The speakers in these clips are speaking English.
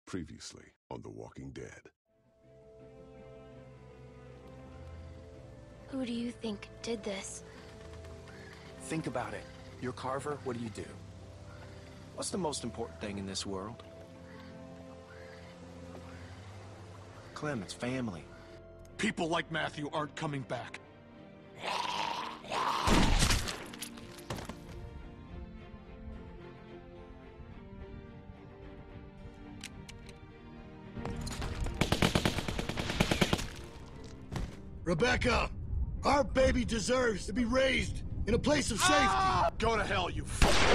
Previously on The Walking Dead. Who do you think did this? Think about it. You're Carver, what do? What's the most important thing in this world? Clem, it's family. People like Matthew aren't coming back. Rebecca, our baby deserves to be raised in a place of safety. Go to hell, you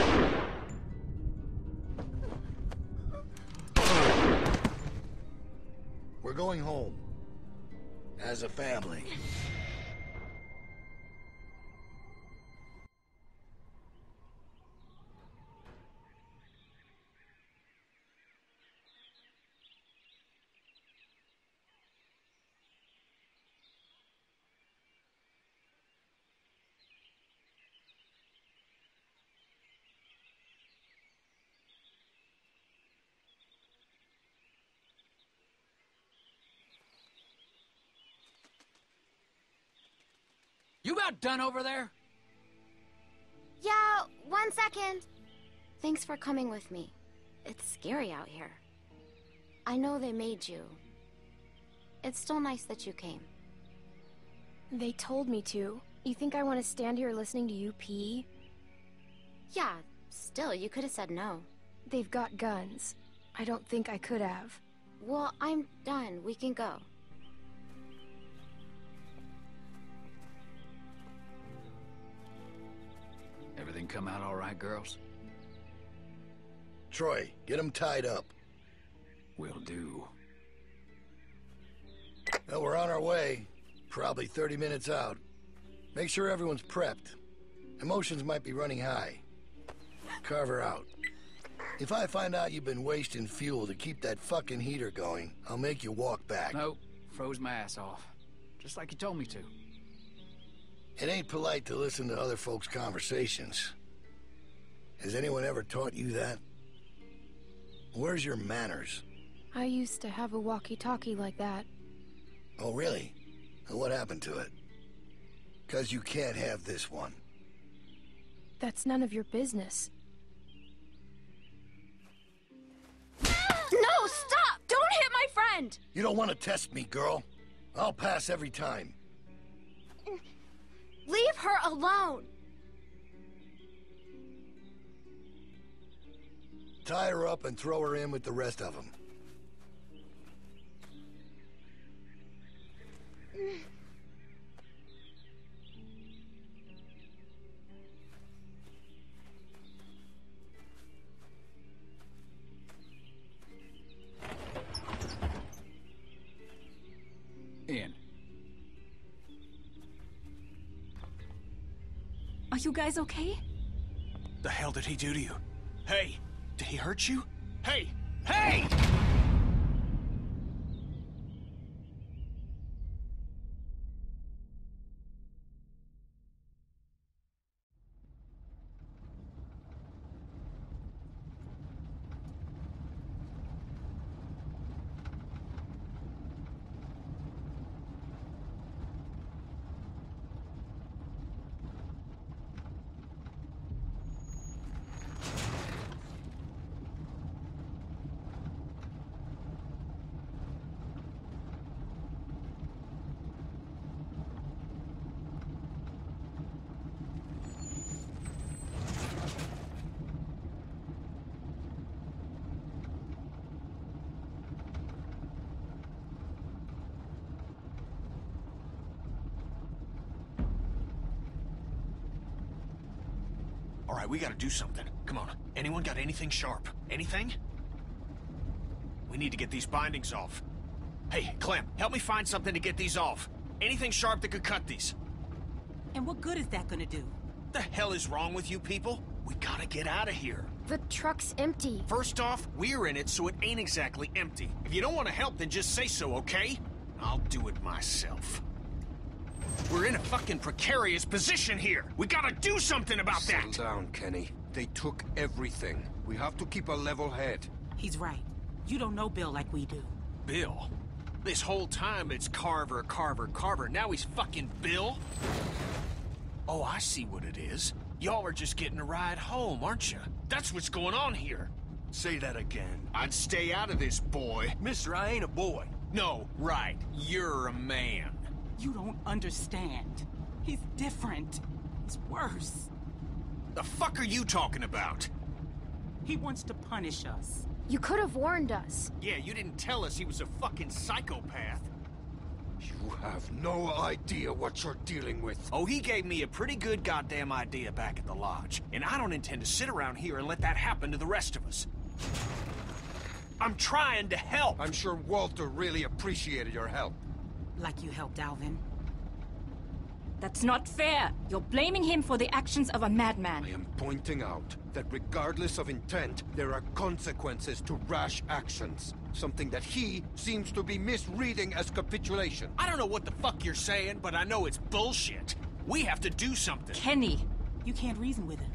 We're going home. As a family. You about done over there? Yeah, 1 second. Thanks for coming with me. It's scary out here. I know they made you. It's still nice that you came. They told me to. You think I want to stand here listening to you pee? Yeah, still, you could have said no. They've got guns. I don't think I could have. Well, I'm done. We can go. Everything come out all right, girls? Troy, get him tied up. Will do. Well, we're on our way. Probably 30 minutes out. Make sure everyone's prepped. Emotions might be running high. Carver out. If I find out you've been wasting fuel to keep that fucking heater going, I'll make you walk back. Nope. Froze my ass off. Just like you told me to. It ain't polite to listen to other folks' conversations. Has anyone ever taught you that? Where's your manners? I used to have a walkie-talkie like that. Oh, really? And what happened to it? 'Cause you can't have this one. That's none of your business. No, stop! Don't hit my friend! You don't want to test me, girl. I'll pass every time. Leave her alone! Tie her up and throw her in with the rest of them. In. Are you guys okay? The hell did he do to you? Hey, did he hurt you? Hey! Hey! All right, we gotta do something. Come on. Anyone got anything sharp? Anything? We need to get these bindings off. Hey, Clem, help me find something to get these off. Anything sharp that could cut these. And what good is that gonna do? The hell is wrong with you people? We gotta get out of here. The truck's empty. First off, we're in it, so it ain't exactly empty. If you don't want to help, then just say so, okay? I'll do it myself. We're in a fucking precarious position here. We gotta do something about that. Settle down, Kenny. They took everything. We have to keep a level head. He's right. You don't know Bill like we do. Bill? This whole time it's Carver, Carver, Carver. Now he's fucking Bill? Oh, I see what it is. Y'all are just getting a ride home, aren't you? That's what's going on here. Say that again. I'd stay out of this, boy. Mister, I ain't a boy. No, right. You're a man. You don't understand. He's different. He's worse. The fuck are you talking about? He wants to punish us. You could have warned us. Yeah, you didn't tell us he was a fucking psychopath. You have no idea what you're dealing with. Oh, he gave me a pretty good goddamn idea back at the lodge. And I don't intend to sit around here and let that happen to the rest of us. I'm trying to help. I'm sure Walter really appreciated your help. Like you helped Alvin. That's not fair. You're blaming him for the actions of a madman. I am pointing out that regardless of intent, there are consequences to rash actions. Something that he seems to be misreading as capitulation. I don't know what the fuck you're saying, but I know it's bullshit. We have to do something. Kenny. You can't reason with him.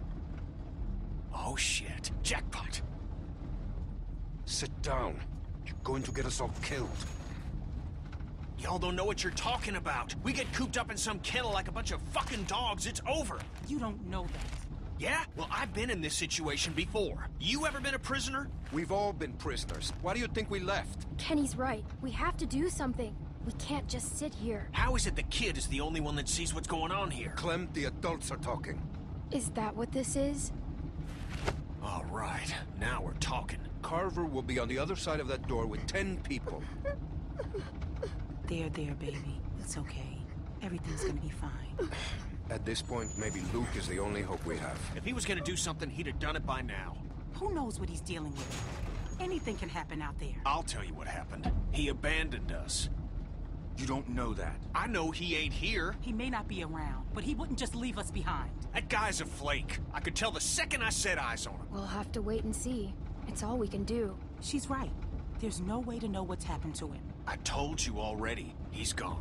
Oh shit. Jackpot. Sit down. You're going to get us all killed. Y'all don't know what you're talking about. We get cooped up in some kennel like a bunch of fucking dogs, it's over. You don't know that. Yeah? Well, I've been in this situation before. You ever been a prisoner? We've all been prisoners. Why do you think we left? Kenny's right. We have to do something. We can't just sit here. How is it the kid is the only one that sees what's going on here? Clem, the adults are talking. Is that what this is? All right, now we're talking. Carver will be on the other side of that door with 10 people. There, baby. It's okay. Everything's gonna be fine. At this point, maybe Luke is the only hope we have. If he was gonna do something, he'd have done it by now. Who knows what he's dealing with? Anything can happen out there. I'll tell you what happened. He abandoned us. You don't know that. I know he ain't here. He may not be around, but he wouldn't just leave us behind. That guy's a flake. I could tell the second I set eyes on him. We'll have to wait and see. It's all we can do. She's right. There's no way to know what's happened to him. I told you already. He's gone.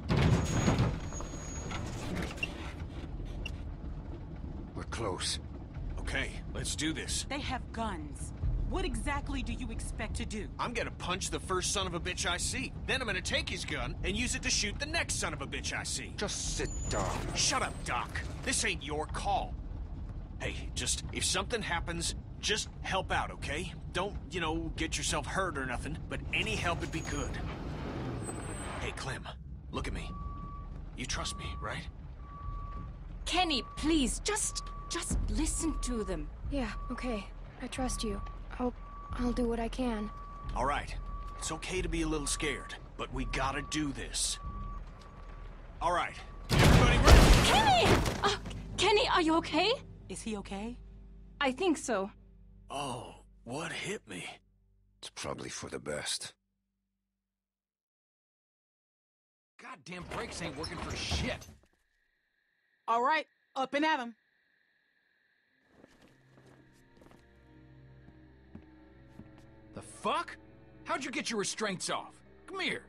We're close. Okay, let's do this. They have guns. What exactly do you expect to do? I'm gonna punch the first son of a bitch I see. Then I'm gonna take his gun and use it to shoot the next son of a bitch I see. Just sit down. Shut up, Doc. This ain't your call. Hey, just, if something happens, just help out, okay? Don't, get yourself hurt or nothing, but any help would be good. Hey, Clem, look at me. You trust me, right? Kenny, please, just listen to them. Yeah, okay. I trust you. I'll do what I can. All right. It's okay to be a little scared, but we gotta do this. All right. Everybody ready? Kenny! Kenny, are you okay? Is he okay? I think so. Oh, what hit me? It's probably for the best. Goddamn brakes ain't working for shit. All right, up and at him. The fuck? How'd you get your restraints off? Come here.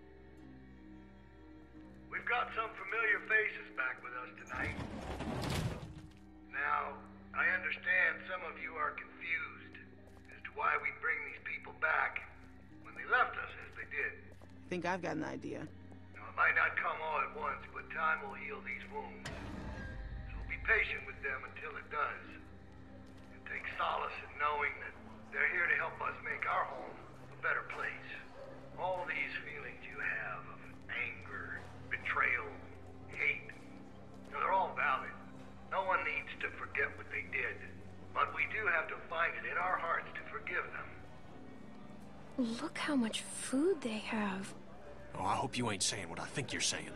We've got some familiar faces back with us tonight. Now, I understand some of you are confused as to why we bring these people back when they left us as they did. I think I've got an idea. Now, it might not come all at once, but time will heal these wounds. So be patient with them until it does. And take solace in knowing that they're here to help us make our home a better place. All these feelings you have of anger, betrayal, hate, they're all valid. No one needs to forget what they did. But we do have to find it in our hearts to forgive them. Look how much food they have. Oh, I hope you ain't saying what I think you're saying.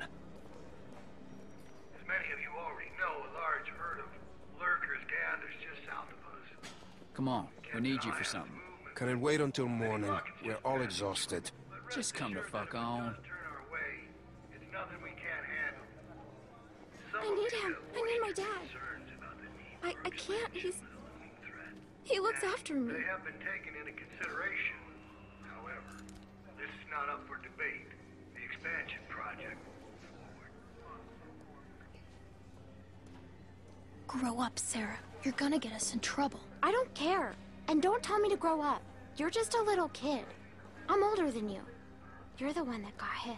As many of you already know, a large herd of lurkers gathers just south of us. Come on, we need you for something. Can it wait until morning? We're all exhausted. Just come the fuck on. It's nothing we can't handle. I need him. I need my dad. I can't. He looks after me. They have been taken into consideration. However, this is not up for debate. The expansion project will move forward. Grow up, Sarah. You're gonna get us in trouble. I don't care. And don't tell me to grow up. You're just a little kid. I'm older than you. You're the one that got hit.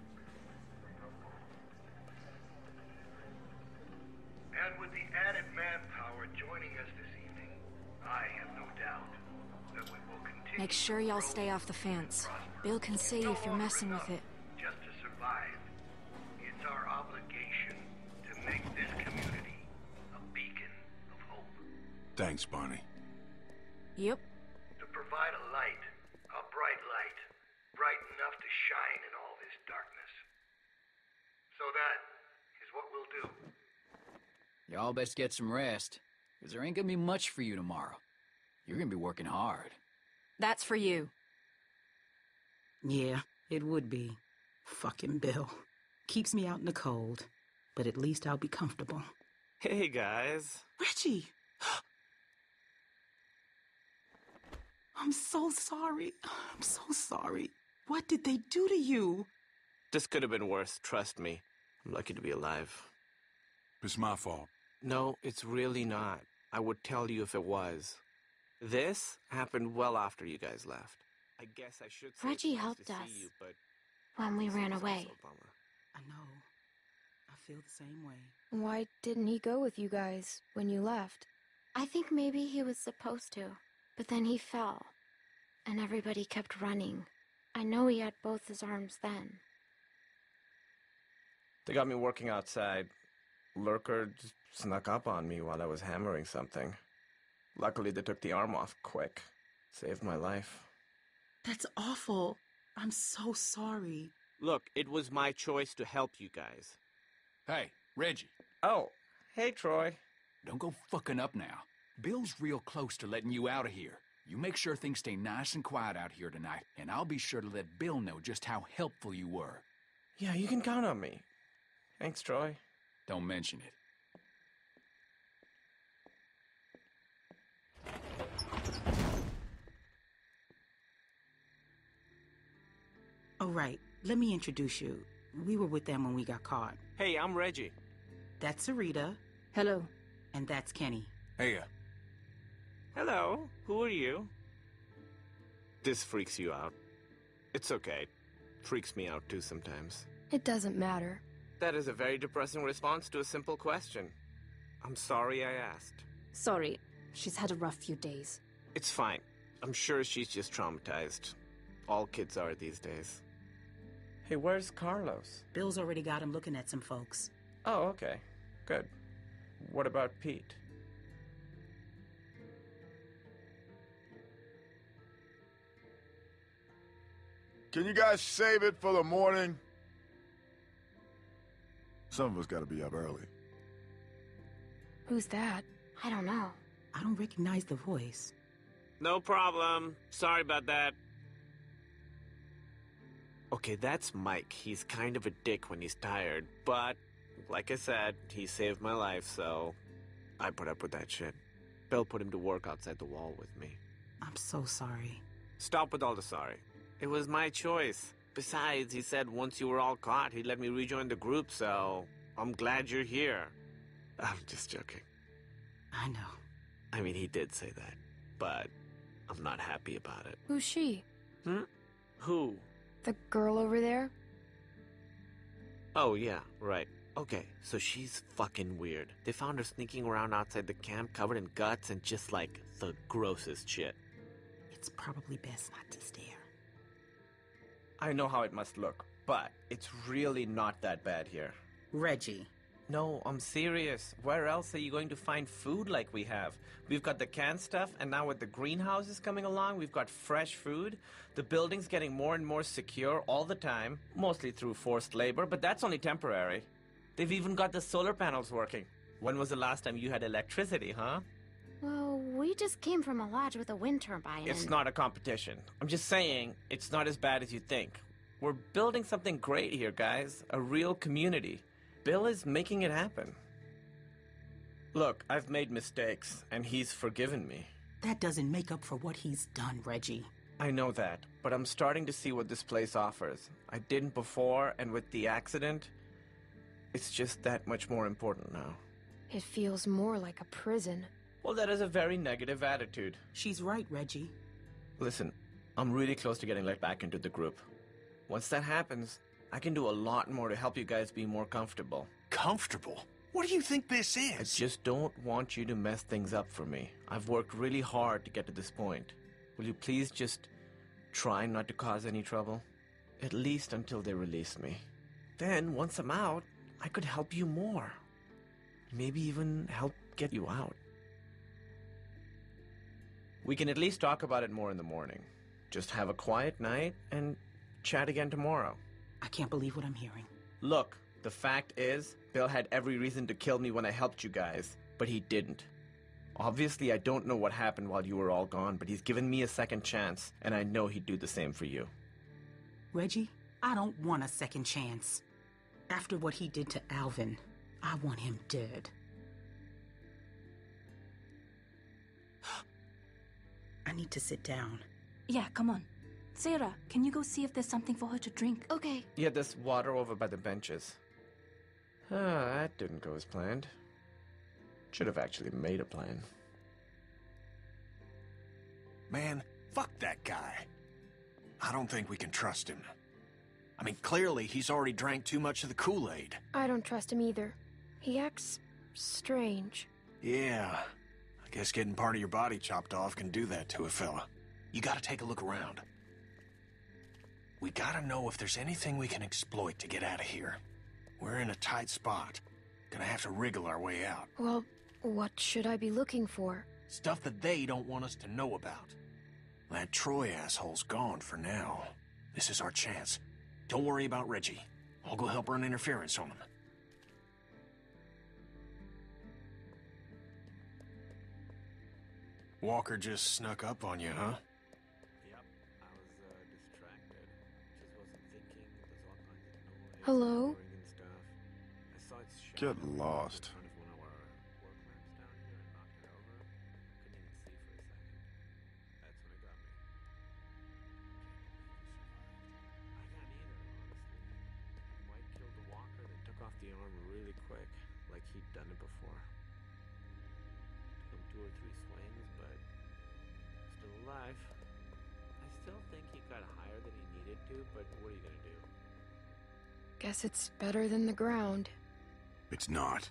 And with the added manpower joining us this evening, I have no doubt that we will continue. Make sure y'all stay off the fence. Bill can see if you're messing with it. Just to survive. It's our obligation to make this community a beacon of hope. Thanks, Barney. Yep. To provide a light, a bright light, bright enough to shine in all this darkness. So that is what we'll do. Y'all best get some rest, because there ain't gonna be much for you tomorrow. You're gonna be working hard. That's for you. Yeah, it would be. Fucking Bill. Keeps me out in the cold, but at least I'll be comfortable. Hey, guys. Reggie! I'm so sorry. I'm so sorry. What did they do to you? This could have been worse, trust me. I'm lucky to be alive. It's my fault. No, it's really not. I would tell you if it was. This happened well after you guys left. I guess I should say Reggie it's nice helped to us see you, but when we ran it's away. also a bummer. I know. I feel the same way. Why didn't he go with you guys when you left? I think maybe he was supposed to, but then he fell. And everybody kept running. I know he had both his arms then. They got me working outside. Lurker just snuck up on me while I was hammering something. Luckily, they took the arm off quick. Saved my life. That's awful. I'm so sorry. Look, it was my choice to help you guys. Hey, Reggie. Oh, hey, Troy. Don't go fucking up now. Bill's real close to letting you out of here. You make sure things stay nice and quiet out here tonight, and I'll be sure to let Bill know just how helpful you were. Yeah, you can count on me. Thanks, Troy. Don't mention it. Oh, right. Let me introduce you. We were with them when we got caught. Hey, I'm Reggie. That's Sarita. Hello. And that's Kenny. Hey, Hello. Who are you? This freaks you out. It's okay. Freaks me out too sometimes. It doesn't matter. That is a very depressing response to a simple question. I'm sorry I asked. Sorry. She's had a rough few days. It's fine. I'm sure she's just traumatized. All kids are these days. Hey, where's Carlos? Bill's already got him looking at some folks. Oh, okay. Good. What about Pete? can you guys save it for the morning? Some of us gotta be up early. Who's that? I don't know. I don't recognize the voice. No problem. Sorry about that. Okay, that's Mike. He's kind of a dick when he's tired, but like I said, he saved my life, so I put up with that shit. Bill put him to work outside the wall with me. I'm so sorry. Stop with all the sorry. It was my choice. Besides, he said once you were all caught, he'd let me rejoin the group, so I'm glad you're here. I'm just joking. I know. I mean, he did say that, but I'm not happy about it. Who's she? Who? The girl over there? Oh, yeah, right. Okay, so she's fucking weird. They found her sneaking around outside the camp covered in guts and just like the grossest shit. It's probably best not to stare. I know how it must look, but it's really not that bad here. Reggie. No, I'm serious. Where else are you going to find food like we have? We've got the canned stuff, and now with the greenhouses coming along, we've got fresh food. The building's getting more and more secure all the time, mostly through forced labor, but that's only temporary. They've even got the solar panels working. When was the last time you had electricity, huh? Well, we just came from a lodge with a wind turbine. It's not a competition. I'm just saying, it's not as bad as you think. We're building something great here, guys. A real community. Bill is making it happen. Look, I've made mistakes, and he's forgiven me. That doesn't make up for what he's done, Reggie. I know that, but I'm starting to see what this place offers. I didn't before, and with the accident, it's just that much more important now. It feels more like a prison. Well, that is a very negative attitude. She's right, Reggie. Listen, I'm really close to getting let back into the group. Once that happens, I can do a lot more to help you guys be more comfortable. Comfortable? What do you think this is? I just don't want you to mess things up for me. I've worked really hard to get to this point. Will you please just try not to cause any trouble? At least until they release me. Then, once I'm out, I could help you more. Maybe even help get you out. We can at least talk about it more in the morning. Just have a quiet night and chat again tomorrow. I can't believe what I'm hearing. Look, the fact is, Bill had every reason to kill me when I helped you guys, but he didn't. Obviously, I don't know what happened while you were all gone, but he's given me a second chance, and I know he'd do the same for you. Reggie, I don't want a second chance. After what he did to Alvin, I want him dead. I need to sit down. Yeah, come on. Sarah, can you go see if there's something for her to drink? Okay. Yeah, there's water over by the benches. That didn't go as planned. Should have actually made a plan. Man, fuck that guy. I don't think we can trust him. I mean, clearly he's already drank too much of the Kool-Aid. I don't trust him either. He acts strange. Yeah, I guess getting part of your body chopped off can do that to a fella. You gotta take a look around. We gotta know if there's anything we can exploit to get out of here. We're in a tight spot. Gonna have to wriggle our way out. Well, what should I be looking for? Stuff that they don't want us to know about. That Troy asshole's gone for now. This is our chance. Don't worry about Reggie. I'll go help run interference on him. Walker just snuck up on you, huh? Yep, I was distracted. Just wasn't thinking. There's all kinds of noise. Hello? And stuff. I saw its shadow Get lost. in front of one of our work lamps down here and knocked it over. Couldn't even see for a second. That's when it got me. I can't believe you survived. I can't either, honestly. Mike killed the walker, then took off the arm really quick, like he'd done it before. Took him 2 or 3 swings, but still alive. I still think he got higher than he needed to, but what are you gonna do? Guess it's better than the ground. It's not.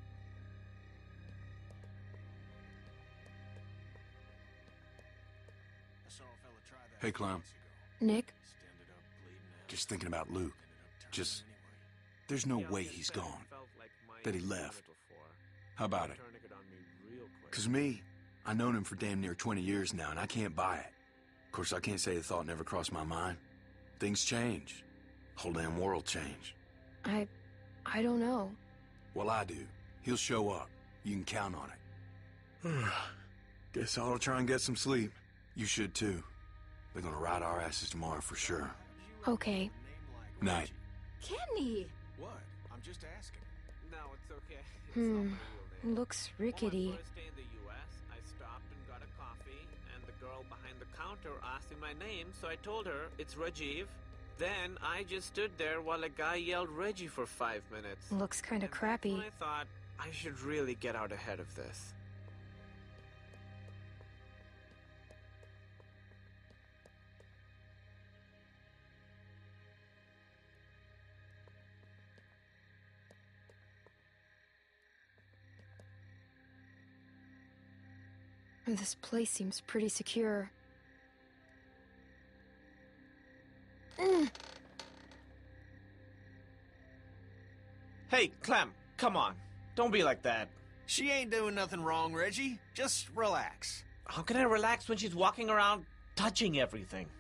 I saw a fella try that Hey, Clem. months ago. Nick? Just ended up bleeding out. Just thinking about Luke. Just... Anyway. There's no Yeah, I was way gonna he's say, gone. felt like Mike That he was doing left. it before. How about it? Tourniquet on me real quick. 'Cause me, I known him for damn near 20 years now, and I can't buy it. Of course, I can't say the thought never crossed my mind. Things change. Whole damn world changed. I don't know. Well, I do. He'll show up. You can count on it. Guess I'll try and get some sleep. You should, too. They're gonna ride our asses tomorrow for sure. Okay. Night. Kenny! What? I'm just asking. No, it's okay. It's Hmm. not my real name. Looks On my rickety. first day in the U.S., I stopped and got a coffee, and the girl behind the counter asked me my name, so I told her it's Rajiv. Then I just stood there while a guy yelled Reggie for 5 minutes. Looks kinda And that's crappy. when I thought I should really get out ahead of this. This place seems pretty secure. Hey, Clem, come on. Don't be like that. She ain't doing nothing wrong, Reggie. Just relax. How can I relax when she's walking around touching everything?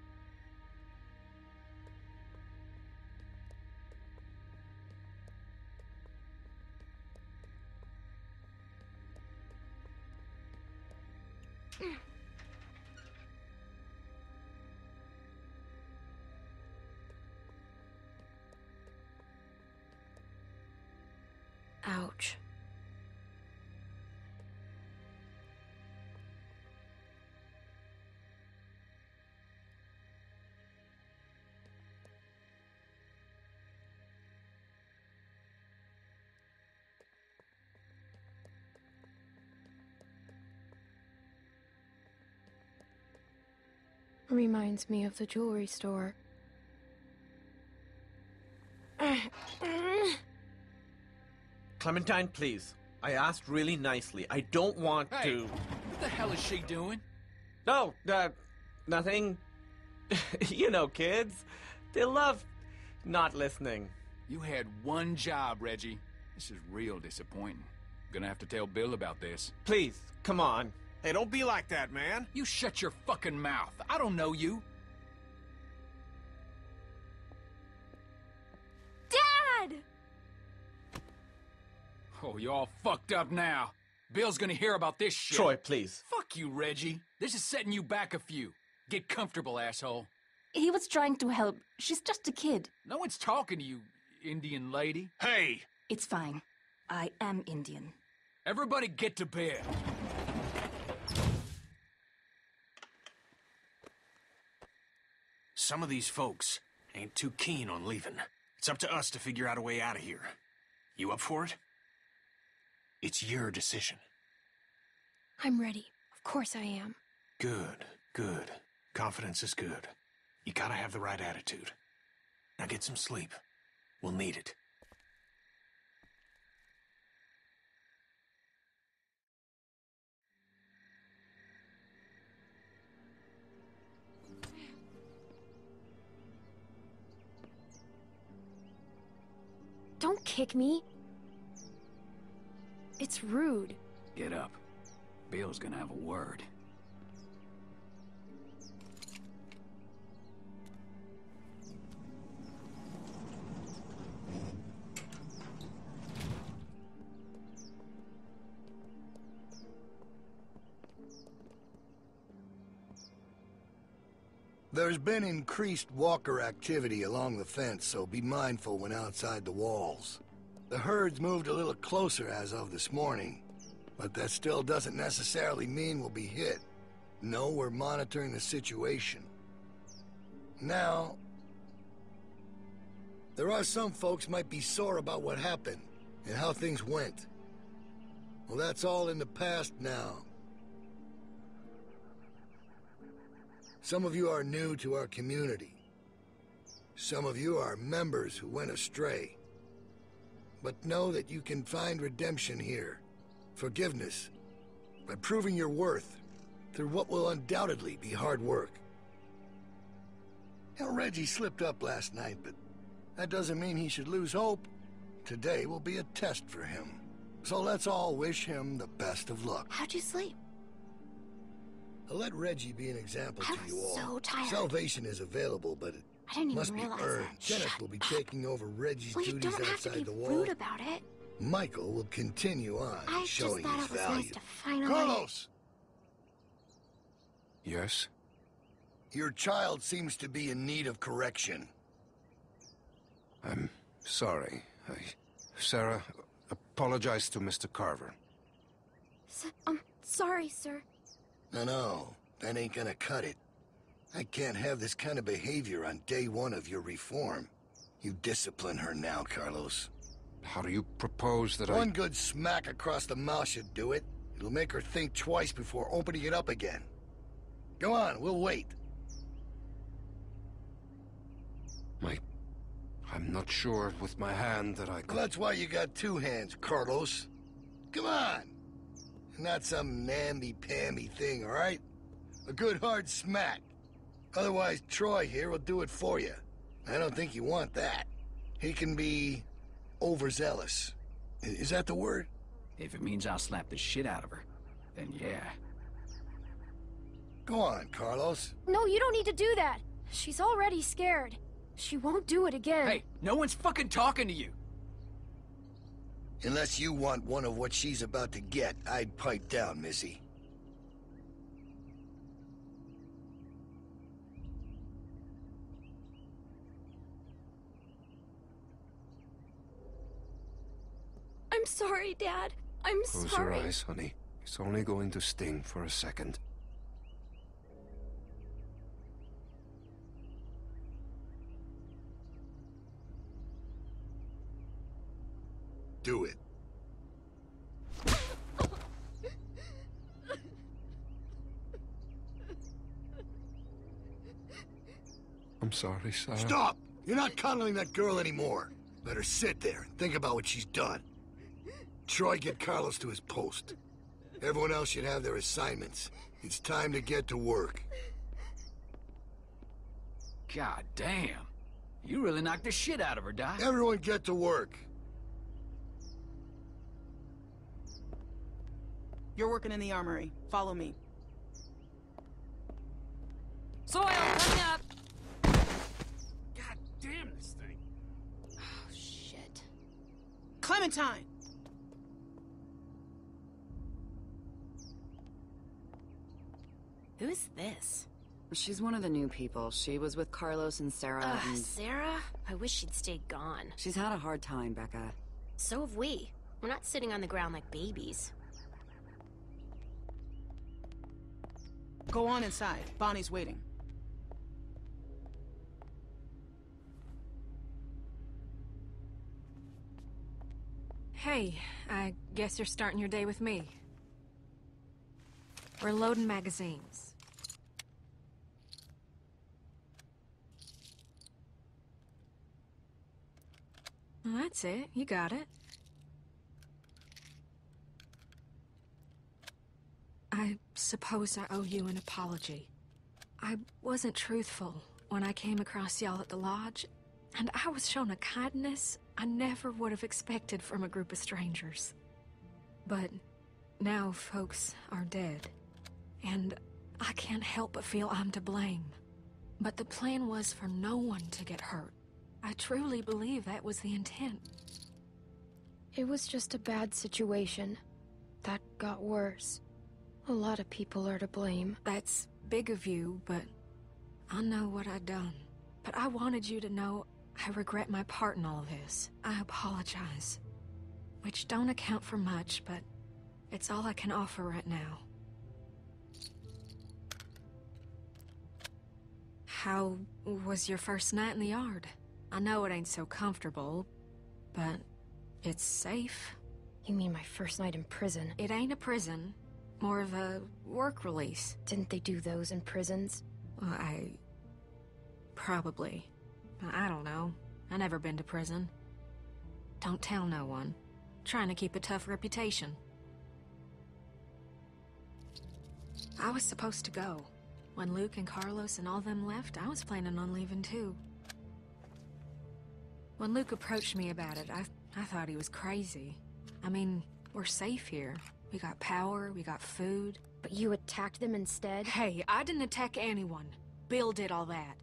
Ouch. Reminds me of the jewelry store. Clementine, please. I asked really nicely. I don't want to... What the hell is she doing? No, nothing. You know, kids. They love not listening. You had one job, Reggie. This is real disappointing. Gonna have to tell Bill about this. Please, come on. Hey, don't be like that, man. You shut your fucking mouth. I don't know you. Dad! Oh, you all fucked up now. Bill's gonna hear about this shit. Troy, please. Fuck you, Reggie. This is setting you back a few. Get comfortable, asshole. He was trying to help. She's just a kid. No one's talking to you, Indian lady. Hey! It's fine. I am Indian. Everybody get to bed. Some of these folks ain't too keen on leaving. It's up to us to figure out a way out of here. You up for it? It's your decision. I'm ready. Of course I am. Good, good. Confidence is good. You gotta have the right attitude. Now get some sleep. We'll need it. Don't kick me. It's rude. Get up. Bill's gonna have a word. There's been increased walker activity along the fence, so be mindful when outside the walls. The herd's moved a little closer as of this morning, but that still doesn't necessarily mean we'll be hit. No, we're monitoring the situation. Now, there are some folks might be sore about what happened and how things went. Well, that's all in the past now. Some of you are new to our community. Some of you are members who went astray. But know that you can find redemption here, forgiveness, by proving your worth through what will undoubtedly be hard work. Now, Reggie slipped up last night, but that doesn't mean he should lose hope. Today will be a test for him. So let's all wish him the best of luck. How'd you sleep? I'll let Reggie be an example to you all. So tired. Salvation is available, but it I didn't must even be realize earned. that. Kenneth will be taking over Reggie's Well, you duties don't have to outside be the wall. rude about it. Michael will continue on, I just showing thought his it was value. nice to finally... Carlos! Yes? Your child seems to be in need of correction. I'm sorry. Sarah, apologize to Mr. Carver. Sorry, sir. No, that ain't gonna cut it. I can't have this kind of behavior on day one of your reform. You discipline her now, Carlos. How do you propose that One good smack across the mouth should do it. It'll make her think twice before opening it up again. Go on, we'll wait. I'm not sure with my hand that I could... Well, that's why you got two hands, Carlos. Come on. Not some namby-pamby thing, all right? A good hard smack. Otherwise, Troy here will do it for you. I don't think you want that. He can be overzealous. Is that the word? If it means I'll slap the shit out of her, then yeah. Go on, Carlos. No, you don't need to do that. She's already scared. She won't do it again. Hey, no one's fucking talking to you. Unless you want one of what she's about to get, I'd pipe down, Missy. I'm sorry, Dad. I'm Close sorry. your eyes, honey. It's only going to sting for a second. Do it. I'm sorry, Sarah. Stop! You're not cuddling that girl anymore. Let her sit there and think about what she's done. Troy, get Carlos to his post. Everyone else should have their assignments. It's time to get to work. God damn. You really knocked the shit out of her, Doc. Everyone get to work. You're working in the armory. Follow me. Soil, coming up! God damn this thing. Oh, shit. Clementine! Who's this? She's one of the new people. She was with Carlos and Sarah and... Sarah? I wish she'd stayed gone. She's had a hard time, Becca. So have we. We're not sitting on the ground like babies. Go on inside. Bonnie's waiting. Hey, I guess you're starting your day with me. We're loading magazines. Well, that's it. You got it. I suppose I owe you an apology. I wasn't truthful when I came across y'all at the lodge, and I was shown a kindness I never would have expected from a group of strangers. But now folks are dead, and I can't help but feel I'm to blame. But the plan was for no one to get hurt. I truly believe that was the intent. It was just a bad situation. That got worse. A lot of people are to blame. That's big of you, but I know what I done. But I wanted you to know I regret my part in all of this. I apologize. Which don't account for much, but it's all I can offer right now. How was your first night in the yard? I know it ain't so comfortable, but it's safe. You mean my first night in prison? It ain't a prison. More of a work release. Didn't they do those in prisons? Well, probably. I don't know. I never been to prison. Don't tell no one. Trying to keep a tough reputation. I was supposed to go. When Luke and Carlos and all them left, I was planning on leaving too. When Luke approached me about it, I thought he was crazy. I mean, we're safe here. We got power, we got food. But you attacked them instead? Hey, I didn't attack anyone. Bill did all that.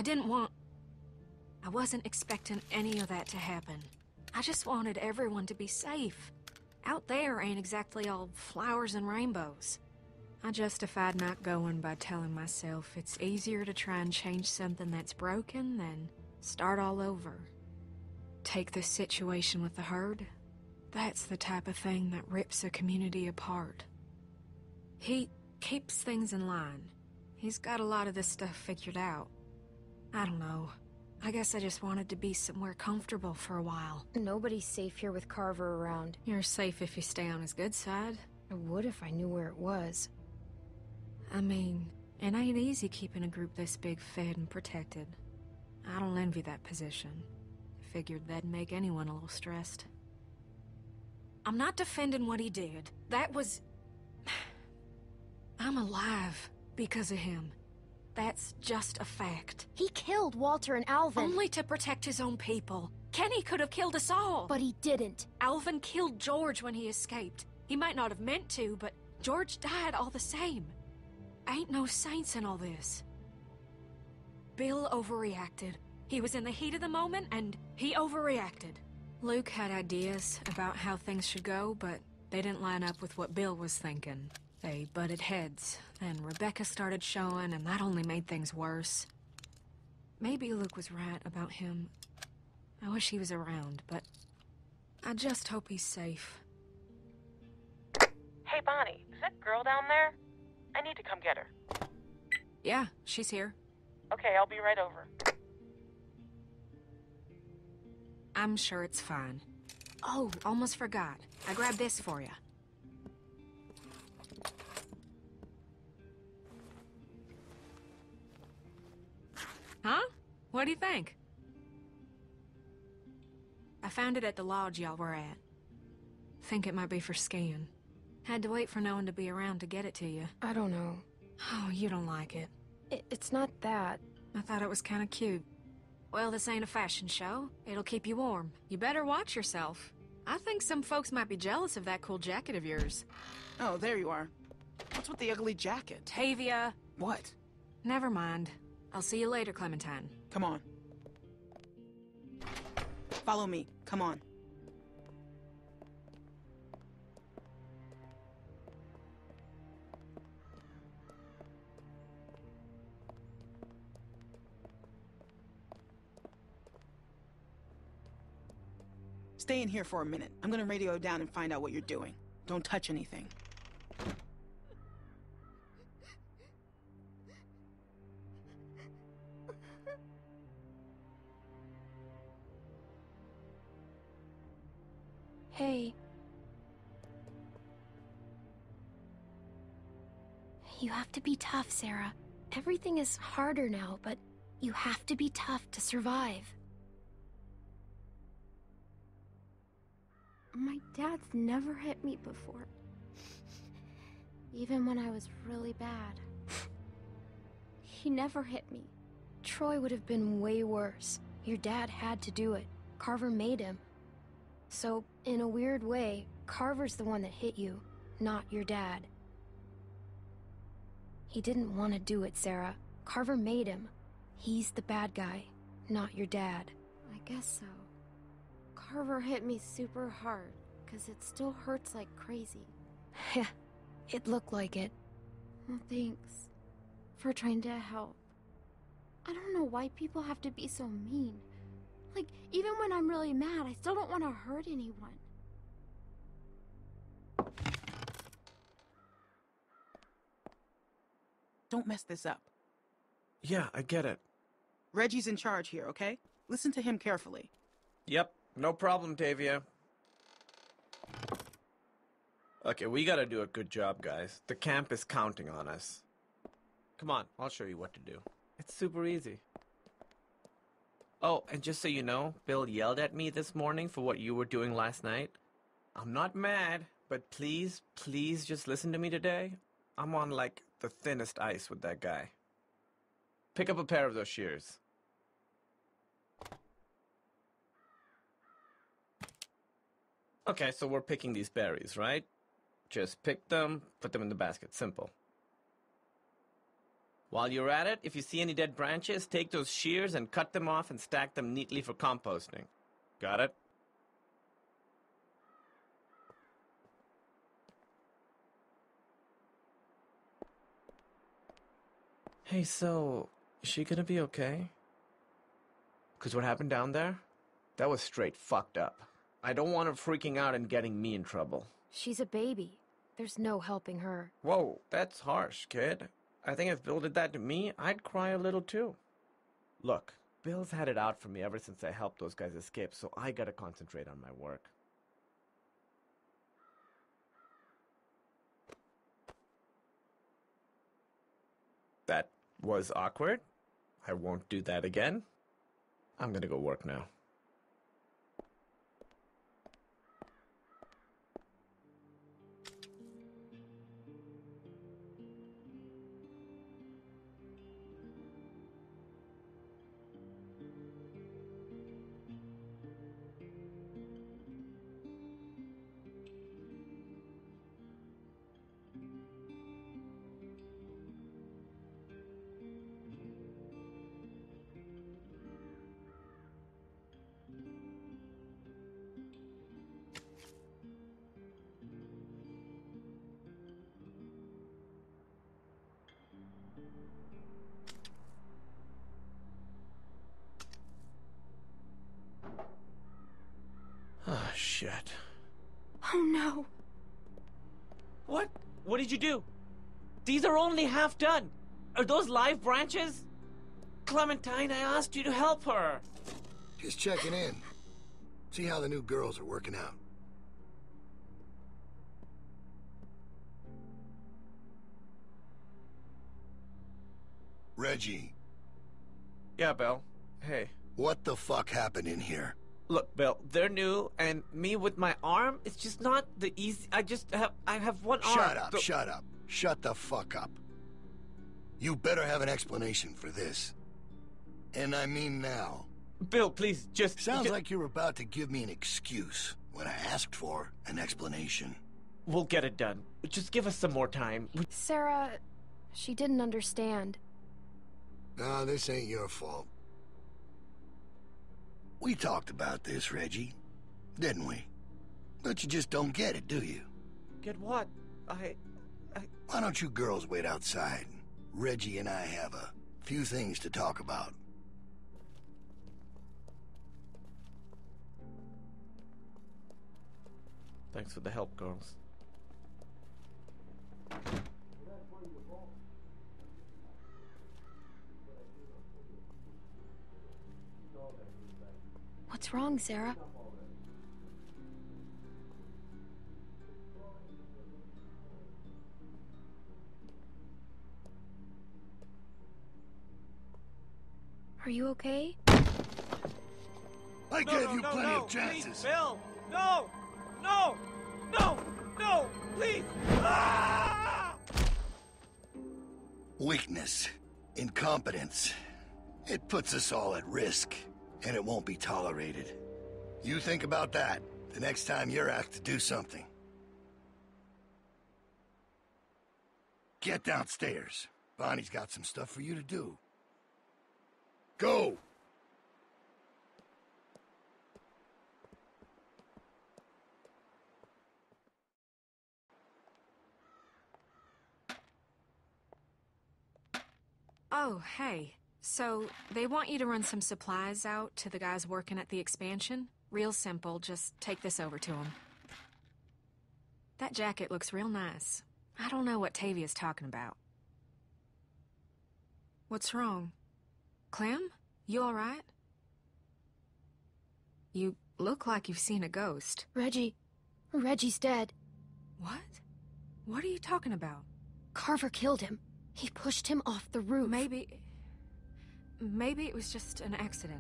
I wasn't expecting any of that to happen. I just wanted everyone to be safe. Out there ain't exactly all flowers and rainbows. I justified not going by telling myself it's easier to try and change something that's broken than start all over. Take this situation with the herd. That's the type of thing that rips a community apart. He keeps things in line. He's got a lot of this stuff figured out. I don't know. I guess I just wanted to be somewhere comfortable for a while. Nobody's safe here with Carver around. You're safe if you stay on his good side. I would if I knew where it was. I mean, it ain't easy keeping a group this big fed and protected. I don't envy that position. Figured that'd make anyone a little stressed. I'm not defending what he did. That was... I'm alive because of him. That's just a fact. He killed Walter and Alvin. Only to protect his own people. Kenny could have killed us all. But he didn't. Alvin killed George when he escaped. He might not have meant to, but George died all the same. Ain't no saints in all this. Bill overreacted. He was in the heat of the moment, and he overreacted. Luke had ideas about how things should go, but they didn't line up with what Bill was thinking. They butted heads, and Rebecca started showing, and that only made things worse. Maybe Luke was right about him. I wish he was around, but I just hope he's safe. Hey, Bonnie, is that girl down there? I need to come get her. Yeah, she's here. Okay, I'll be right over. I'm sure it's fine. Oh, almost forgot. I grabbed this for you. Huh? What do you think? I found it at the lodge y'all were at. Think it might be for skiing. Had to wait for no one to be around to get it to you. I don't know. Oh, you don't like it. It's not that. I thought it was kind of cute. Well, this ain't a fashion show. It'll keep you warm. You better watch yourself. I think some folks might be jealous of that cool jacket of yours. Oh, there you are. What's with the ugly jacket? Tavia! What? Never mind. I'll see you later, Clementine. Come on. Follow me. Come on. Stay in here for a minute. I'm gonna radio down and find out what you're doing. Don't touch anything. Hey. You have to be tough, Sarah. Everything is harder now, but you have to be tough to survive. My dad's never hit me before. Even when I was really bad. He never hit me. Troy would have been way worse. Your dad had to do it. Carver made him. So, in a weird way, Carver's the one that hit you, not your dad. He didn't want to do it, Sarah. Carver made him. He's the bad guy, not your dad. I guess so. Carver hit me super hard, 'cause it still hurts like crazy. Yeah, it looked like it. Well, thanks for trying to help. I don't know why people have to be so mean. Like, even when I'm really mad, I still don't want to hurt anyone. Don't mess this up. Yeah, I get it. Reggie's in charge here, okay? Listen to him carefully. Yep, no problem, Tavia. Okay, we gotta do a good job, guys. The camp is counting on us. Come on, I'll show you what to do. It's super easy. Oh, and just so you know, Bill yelled at me this morning for what you were doing last night. I'm not mad, but please, please just listen to me today. I'm on, like, the thinnest ice with that guy. Pick up a pair of those shears. Okay, so we're picking these berries, right? Just pick them, put them in the basket. Simple. While you're at it, if you see any dead branches, take those shears and cut them off and stack them neatly for composting. Got it? Hey, so, is she gonna be okay? 'Cause what happened down there? That was straight fucked up. I don't want her freaking out and getting me in trouble. She's a baby. There's no helping her. Whoa, that's harsh, kid. I think if Bill did that to me, I'd cry a little too. Look, Bill's had it out for me ever since I helped those guys escape, so I gotta concentrate on my work. That was awkward. I won't do that again. I'm gonna go work now. Oh, shit. Oh, no. What? What did you do? These are only half done. Are those live branches? Clementine, I asked you to help her. Just checking in. See how the new girls are working out. Reggie. Yeah, Bill. Hey. What the fuck happened in here? Look, Bill, they're new, and me with my arm, it's just not the easy... I have one arm. Shut up, shut up. Shut the fuck up. You better have an explanation for this. And I mean now. Bill, please, just... Sounds like you're about to give me an excuse when I asked for an explanation. We'll get it done. Just give us some more time. Sarah, she didn't understand. No, this ain't your fault. We talked about this, Reggie, didn't we? But you just don't get it, do you? Get what? Why don't you girls wait outside? Reggie and I have a few things to talk about. Thanks for the help, girls. What's wrong, Sarah? Are you okay? I gave you plenty of chances. Please, Bill! No! No! No! No! Please! Ah! Weakness, incompetence. It puts us all at risk, and it won't be tolerated. You think about that the next time you're asked to do something. Get downstairs. Bonnie's got some stuff for you to do. Go! Oh, hey. So, they want you to run some supplies out to the guys working at the expansion? Real simple, just take this over to them. That jacket looks real nice. I don't know what Tavia's talking about. What's wrong? Clem? You all right? You look like you've seen a ghost. Reggie's dead. What? What are you talking about? Carver killed him. He pushed him off the roof. Maybe it was just an accident.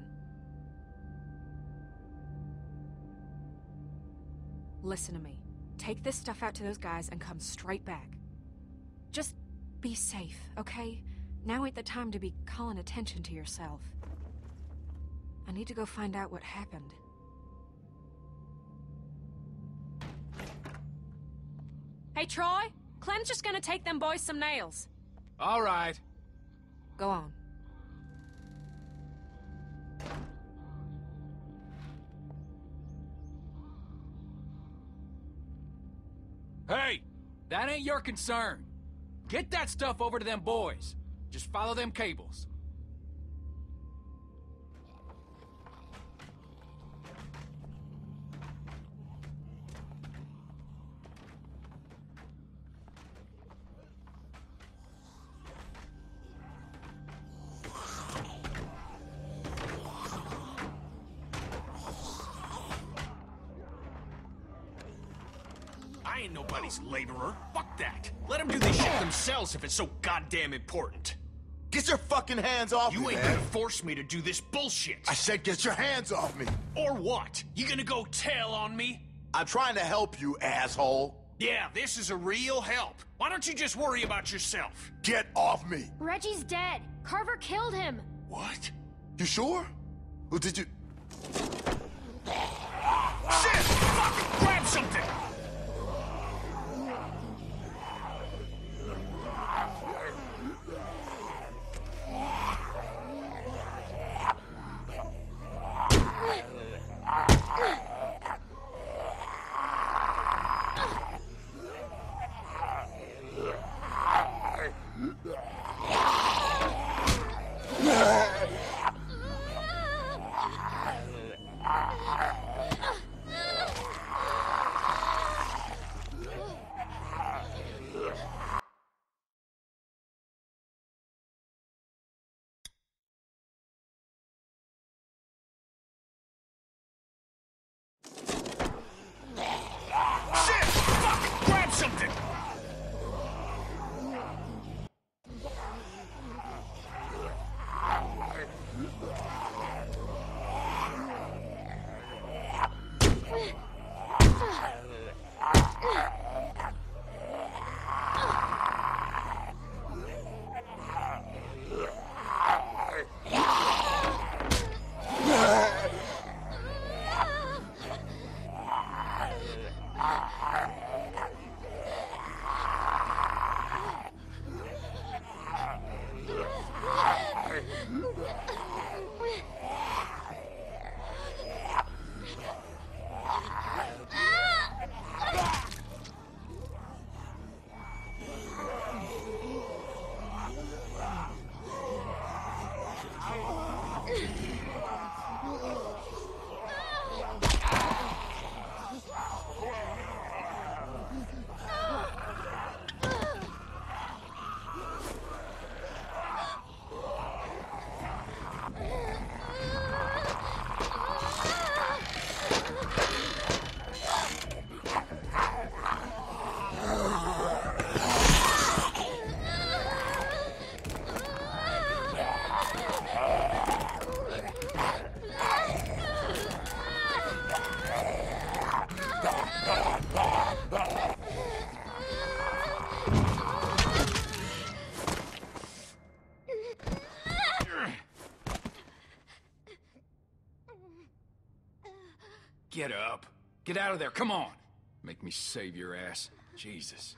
Listen to me. Take this stuff out to those guys and come straight back. Just be safe, okay? Now ain't the time to be calling attention to yourself. I need to go find out what happened. Hey, Troy! Clem's just gonna take them boys some nails. All right. Go on. Hey, that ain't your concern. Get that stuff over to them boys. Just follow them cables. I ain't nobody's laborer. Fuck that. Let them do this shit themselves if it's so goddamn important. Get your fucking hands off me, You ain't man. gonna force me to do this bullshit. I said get your hands off me. Or what? You gonna go tail on me? I'm trying to help you, asshole. Yeah, this is a real help. Why don't you just worry about yourself? Get off me. Reggie's dead. Carver killed him. What? You sure? Or did you... Shit! Fuck! Grab something! Get up. Get out of there, come on. Make me save your ass. Jesus.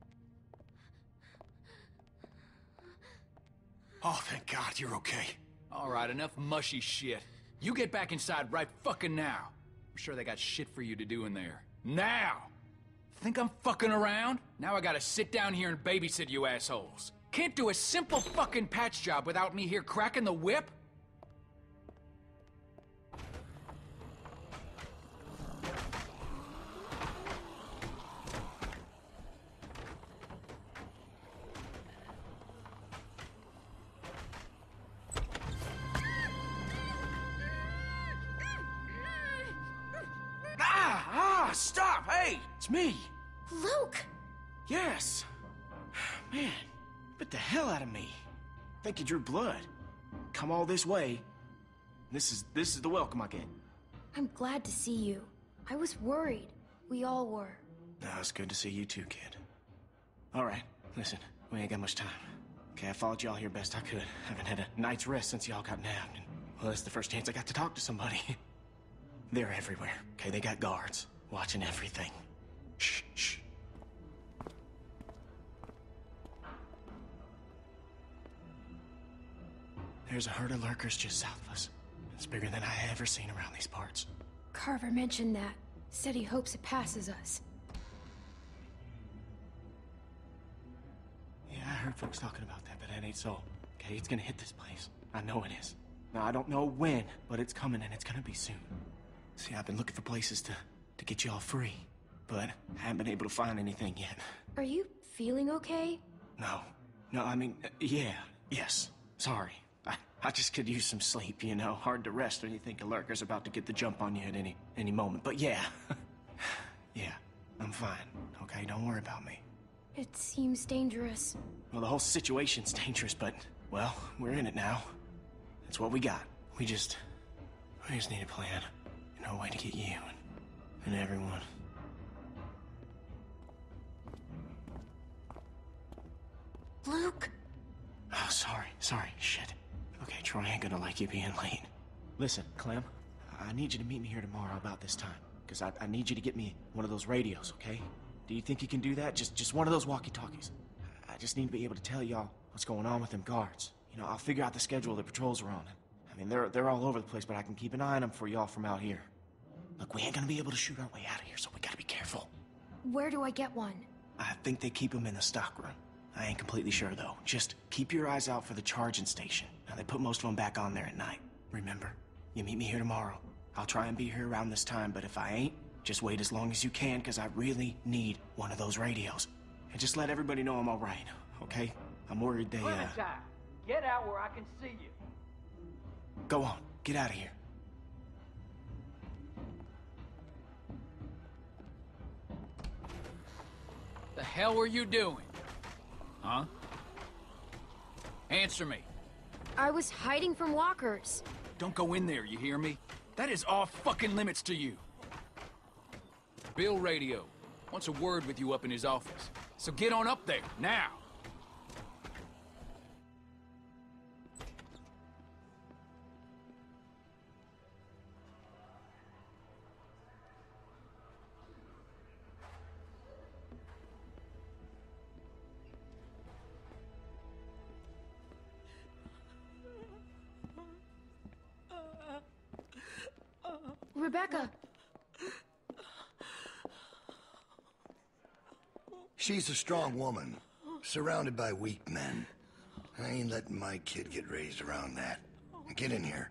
Oh, thank God you're okay. All right, enough mushy shit. You get back inside right fucking now. I'm sure they got shit for you to do in there. Now! Think I'm fucking around? Now I gotta sit down here and babysit you assholes. Can't do a simple fucking patch job without me here cracking the whip? Stop! Hey! It's me! Luke! Yes! Man, bit the hell out of me. Think you drew blood. Come all this way. This is the welcome I get. I'm glad to see you. I was worried. We all were. No, it's good to see you too, kid. Alright, listen, we ain't got much time. Okay, I followed y'all here best I could. Haven't had a night's rest since y'all got nabbed, and, well, it's the first chance I got to talk to somebody. They're everywhere, okay? They got guards. Watching everything. Shh, shh. There's a herd of lurkers just south of us. It's bigger than I ever seen around these parts. Carver mentioned that. Said he hopes it passes us. Yeah, I heard folks talking about that, but that ain't so. Okay, it's gonna hit this place. I know it is. Now, I don't know when, but it's coming and it's gonna be soon. See, I've been looking for places to get you all free, but I haven't been able to find anything yet. Are you feeling okay? No. No, I mean, yes. Sorry. I just could use some sleep, you know. Hard to rest when you think a lurker's about to get the jump on you at any moment. But yeah. Yeah, I'm fine. Okay, don't worry about me. It seems dangerous. Well, the whole situation's dangerous, but, well, we're in it now. That's what we got. We just need a plan. You know, a way to get you and everyone. Luke! Oh, sorry, shit. Okay, Troy ain't gonna like you being late. Listen, Clem, I need you to meet me here tomorrow about this time. Because I need you to get me one of those radios, okay? Do you think you can do that? Just one of those walkie-talkies. I just need to be able to tell y'all what's going on with them guards. You know, I'll figure out the schedule the patrols are on. I mean, they're all over the place, but I can keep an eye on them for y'all from out here. Look, we ain't gonna be able to shoot our way out of here, so we gotta be careful. Where do I get one? I think they keep them in the stockroom. I ain't completely sure, though. Just keep your eyes out for the charging station. Now, they put most of them back on there at night. Remember, you meet me here tomorrow. I'll try and be here around this time, but if I ain't, just wait as long as you can, because I really need one of those radios. And just let everybody know I'm all right, okay? I'm worried they, Clementine, get out where I can see you. Go on, get out of here. The hell were you doing? Huh? Answer me. I was hiding from walkers. Don't go in there, you hear me? That is off fucking limits to you. Bill Radio wants a word with you up in his office. So get on up there, now. Rebecca! She's a strong woman, surrounded by weak men. I ain't letting my kid get raised around that. Get in here.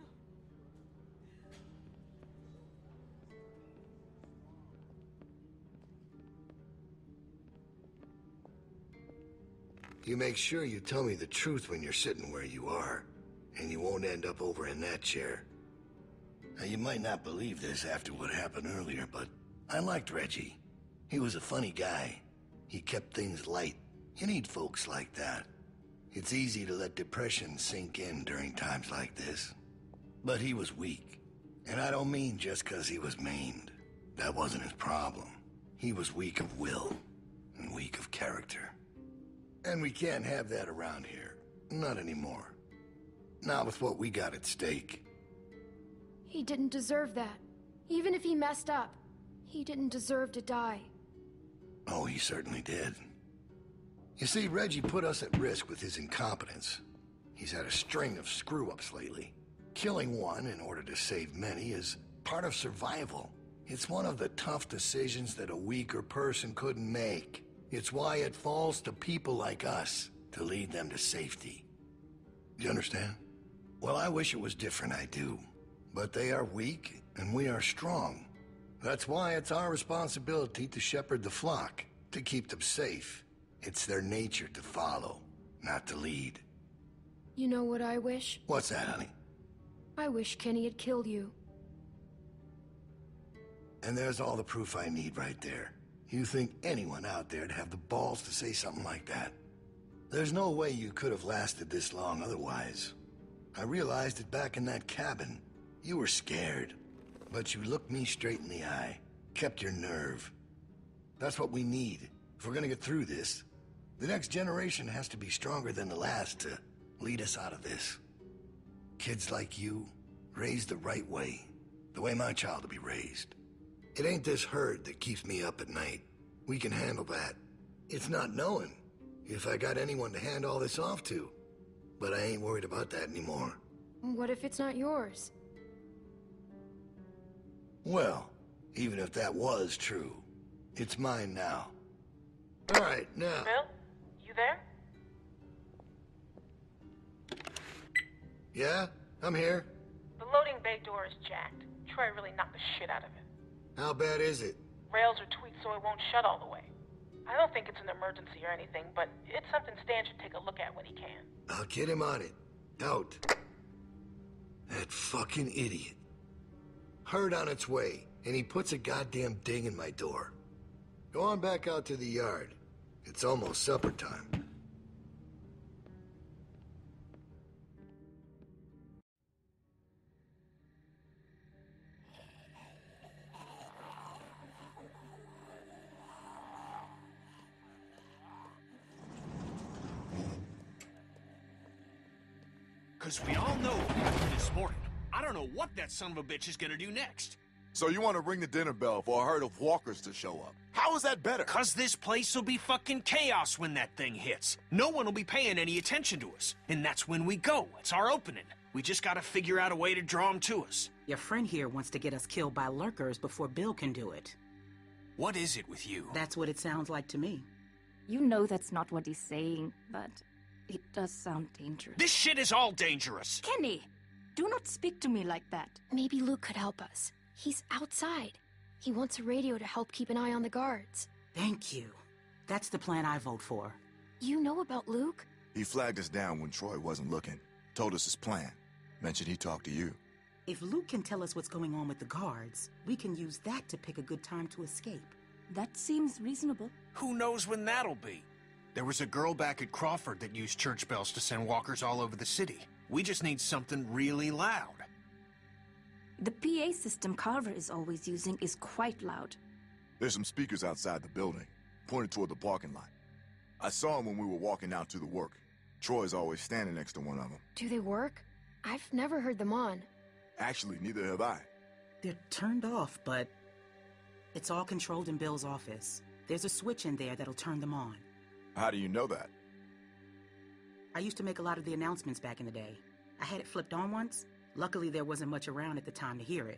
You make sure you tell me the truth when you're sitting where you are, and you won't end up over in that chair. Now, you might not believe this after what happened earlier, but I liked Reggie. He was a funny guy. He kept things light. You need folks like that. It's easy to let depression sink in during times like this. But he was weak. And I don't mean just because he was maimed. That wasn't his problem. He was weak of will, and weak of character. And we can't have that around here. Not anymore. Not with what we got at stake. He didn't deserve that. Even if he messed up, he didn't deserve to die. Oh, he certainly did. You see, Reggie put us at risk with his incompetence. He's had a string of screw-ups lately. Killing one in order to save many is part of survival. It's one of the tough decisions that a weaker person couldn't make. It's why it falls to people like us to lead them to safety. Do you understand? Well, I wish it was different, I do. But they are weak, and we are strong. That's why it's our responsibility to shepherd the flock, to keep them safe. It's their nature to follow, not to lead. You know what I wish? What's that, honey? I wish Kenny had killed you. And there's all the proof I need right there. You think anyone out there'd have the balls to say something like that? There's no way you could have lasted this long otherwise. I realized it back in that cabin. You were scared, but you looked me straight in the eye, kept your nerve. That's what we need if we're gonna get through this. The next generation has to be stronger than the last to lead us out of this. Kids like you, raised the right way, the way my child will be raised. It ain't this herd that keeps me up at night. We can handle that. It's not knowing if I got anyone to hand all this off to. But I ain't worried about that anymore. What if it's not yours? Well, even if that was true, it's mine now. All right, now... Bill? You there? Yeah? I'm here. The loading bay door is jacked. Troy really knocked the shit out of it. How bad is it? Rails are tweaked so it won't shut all the way. I don't think it's an emergency or anything, but it's something Stan should take a look at when he can. I'll get him on it. Out. That fucking idiot. Herd on its way, and he puts a goddamn ding in my door. Go on back out to the yard. It's almost supper time. Because we all know what happened this morning. I don't know what that son of a bitch is gonna do next. So you want to ring the dinner bell for a herd of walkers to show up? How is that better? Because this place will be fucking chaos when that thing hits. No one will be paying any attention to us. And that's when we go. It's our opening. We just gotta figure out a way to draw them to us. Your friend here wants to get us killed by lurkers before Bill can do it. What is it with you? That's what it sounds like to me. You know that's not what he's saying, but it does sound dangerous. This shit is all dangerous. Kenny, do not speak to me like that. Maybe Luke could help us. He's outside. He wants a radio to help keep an eye on the guards. Thank you. That's the plan I vote for. You know about Luke? He flagged us down when Troy wasn't looking. Told us his plan. Mentioned he talked to you. If Luke can tell us what's going on with the guards, we can use that to pick a good time to escape. That seems reasonable. Who knows when that'll be? There was a girl back at Crawford that used church bells to send walkers all over the city. We just need something really loud. The PA system Carver is always using is quite loud. There's some speakers outside the building, pointed toward the parking lot. I saw them when we were walking out to the work. Troy's always standing next to one of them. Do they work? I've never heard them on. Actually, neither have I. They're turned off, but it's all controlled in Bill's office. There's a switch in there that'll turn them on. How do you know that? I used to make a lot of the announcements back in the day. I had it flipped on once. Luckily, there wasn't much around at the time to hear it.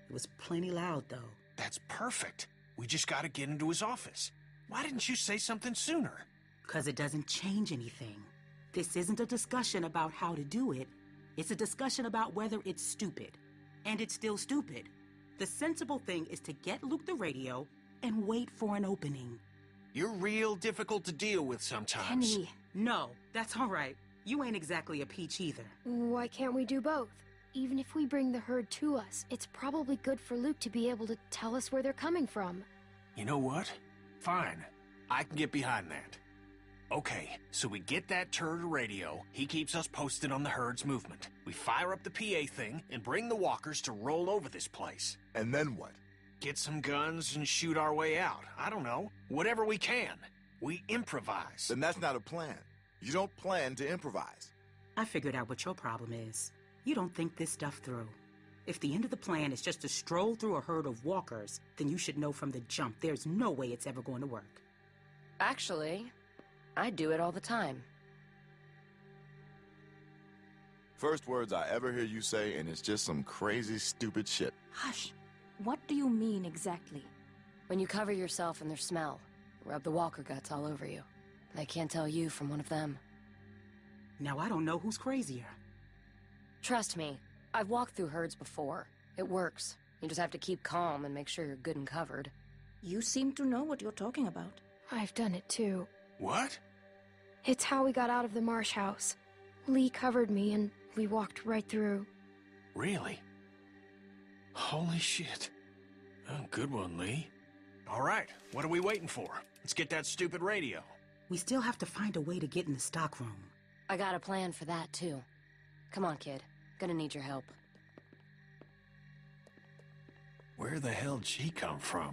It was plenty loud, though. That's perfect. We just gotta get into his office. Why didn't you say something sooner? Because it doesn't change anything. This isn't a discussion about how to do it. It's a discussion about whether it's stupid. And it's still stupid. The sensible thing is to get Luke the radio and wait for an opening. You're real difficult to deal with sometimes. Kenny. No, that's all right. You ain't exactly a peach either. Why can't we do both? Even if we bring the herd to us, it's probably good for Luke to be able to tell us where they're coming from. You know what? Fine. I can get behind that. Okay, so we get that turd radio. He keeps us posted on the herd's movement. We fire up the PA thing and bring the walkers to roll over this place. And then what? Get some guns and shoot our way out. I don't know. Whatever we can. We improvise. Then that's not a plan. You don't plan to improvise. I figured out what your problem is. You don't think this stuff through. If the end of the plan is just to stroll through a herd of walkers, then you should know from the jump there's no way it's ever going to work. Actually, I do it all the time. First words I ever hear you say, and it's just some crazy, stupid shit. Hush. What do you mean exactly? When you cover yourself in their smell, rub the walker guts all over you. They can't tell you from one of them. Now I don't know who's crazier. Trust me, I've walked through herds before. It works. You just have to keep calm and make sure you're good and covered. You seem to know what you're talking about. I've done it too. What? It's how we got out of the Marsh house. Lee covered me and we walked right through. Really? Holy shit. Oh, good one, Lee. All right, what are we waiting for? Let's get that stupid radio. We still have to find a way to get in the stockroom. I got a plan for that, too. Come on, kid. Gonna need your help. Where the hell'd she come from?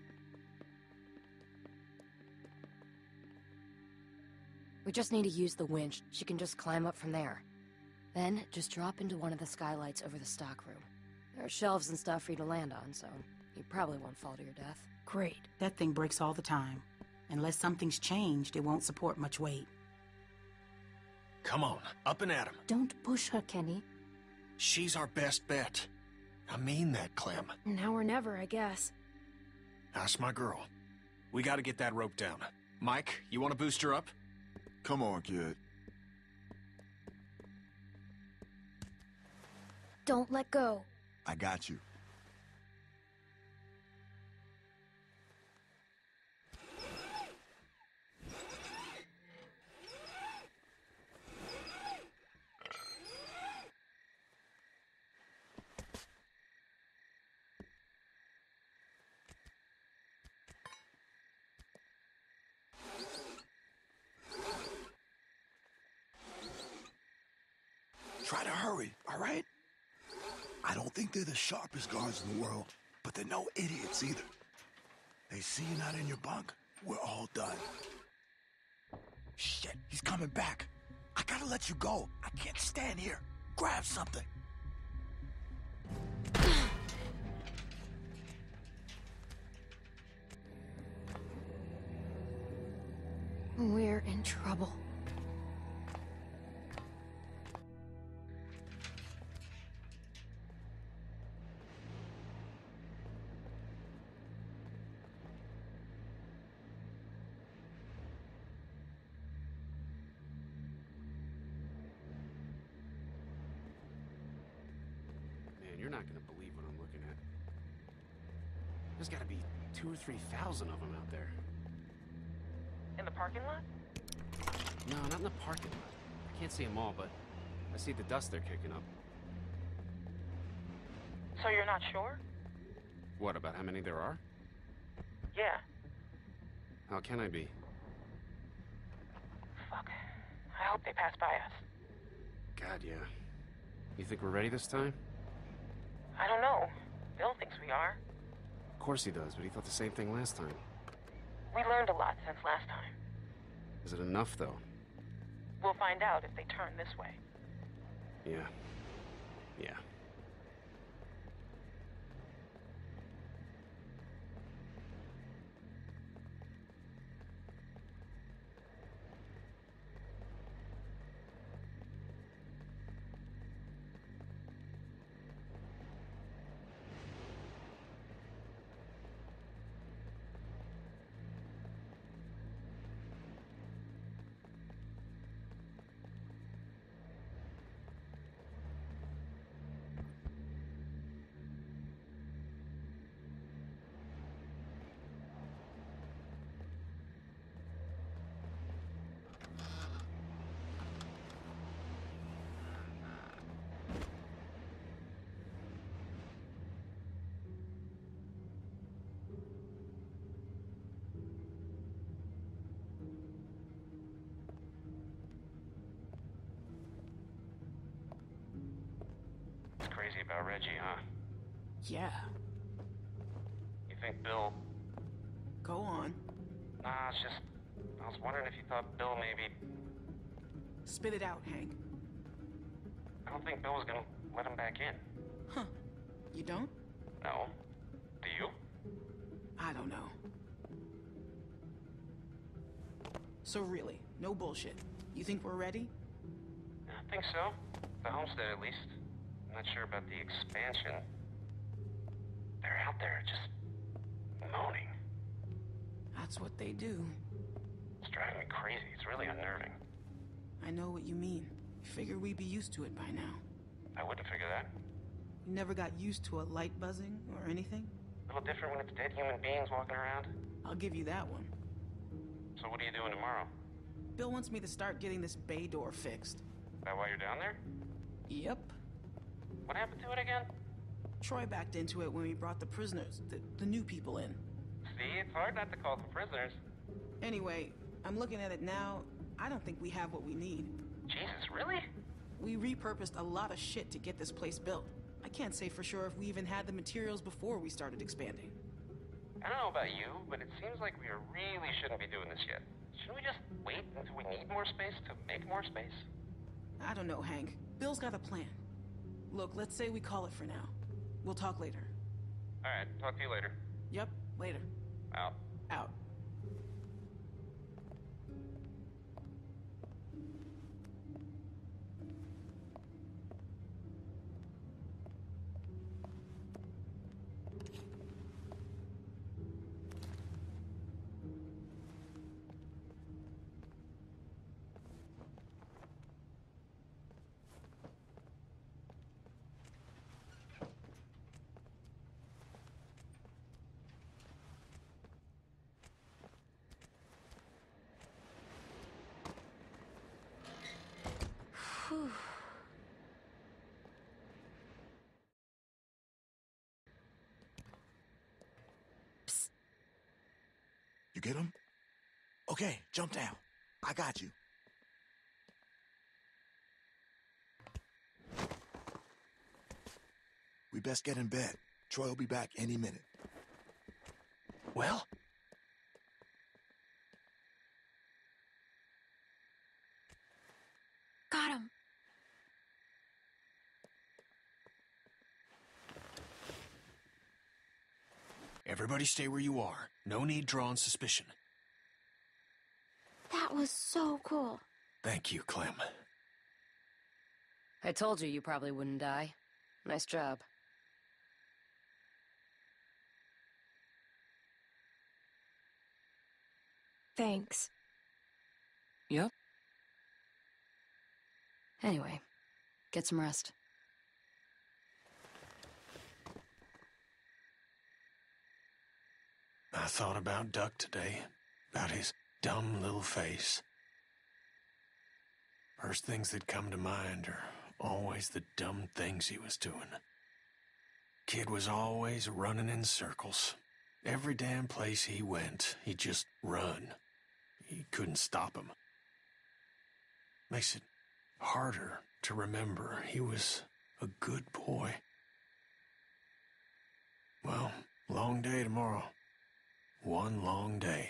We just need to use the winch. She can just climb up from there. Then, just drop into one of the skylights over the stockroom. There are shelves and stuff for you to land on, so you probably won't fall to your death. Great. That thing breaks all the time. Unless something's changed, it won't support much weight. Come on, up and at him. Don't push her, Kenny. She's our best bet. I mean that, Clem. Now or never, I guess. That's my girl. We gotta get that rope down. Mike, you wanna boost her up? Come on, kid. Don't let go. I got you. Try to hurry, all right? I don't think they're the sharpest guards in the world, but they're no idiots either. They see you not in your bunk, we're all done. Shit, he's coming back. I gotta let you go. I can't stand here. Grab something. We're in trouble. You're not gonna believe what I'm looking at. There's gotta be 2,000 or 3,000 of them out there. In the parking lot? No, not in the parking lot. I can't see them all, but I see the dust they're kicking up. So you're not sure? What, about how many there are? Yeah. How can I be? Fuck. I hope they pass by us. God, yeah. You think we're ready this time? I don't know. Bill thinks we are. Of course he does, but he thought the same thing last time. We learned a lot since last time. Is it enough, though? We'll find out if they turn this way. Yeah. Yeah. about Reggie, huh? Yeah. You think Bill... Go on. Nah, it's just... I was wondering if you thought Bill maybe... Spit it out, Hank. I don't think Bill was gonna let him back in. Huh. You don't? No. Do you? I don't know. So really, no bullshit. You think we're ready? I think so. The homestead, at least. I'm not sure about the expansion. They're out there just... moaning. That's what they do. It's driving me crazy. It's really unnerving. I know what you mean. Figure we'd be used to it by now. I wouldn't figure that. You never got used to a light buzzing or anything? A little different when it's dead human beings walking around. I'll give you that one. So what are you doing tomorrow? Bill wants me to start getting this bay door fixed. That why you're down there? Yep. What happened to it again? Troy backed into it when we brought the prisoners, the new people in. See, it's hard not to call them prisoners. Anyway, I'm looking at it now. I don't think we have what we need. Jesus, really? We repurposed a lot of shit to get this place built. I can't say for sure if we even had the materials before we started expanding. I don't know about you, but it seems like we really shouldn't be doing this yet. Shouldn't we just wait until we need more space to make more space? I don't know, Hank. Bill's got a plan. Look, let's say we call it for now. We'll talk later. Alright, talk to you later. Yep, later. Out. Out. Whew. Psst. You get him? Okay, jump down. I got you. We best get in bed. Troy will be back any minute. Well? Got him. Everybody stay where you are. No need drawing suspicion. That was so cool. Thank you, Clem. I told you probably wouldn't die. Nice job. Thanks. Yep. Anyway, get some rest. I thought about Duck today, about his dumb little face. First things that come to mind are always the dumb things he was doing. Kid was always running in circles. Every damn place he went, he'd just run. You couldn't stop him. Makes it harder to remember he was a good boy. Well, long day tomorrow. One long day.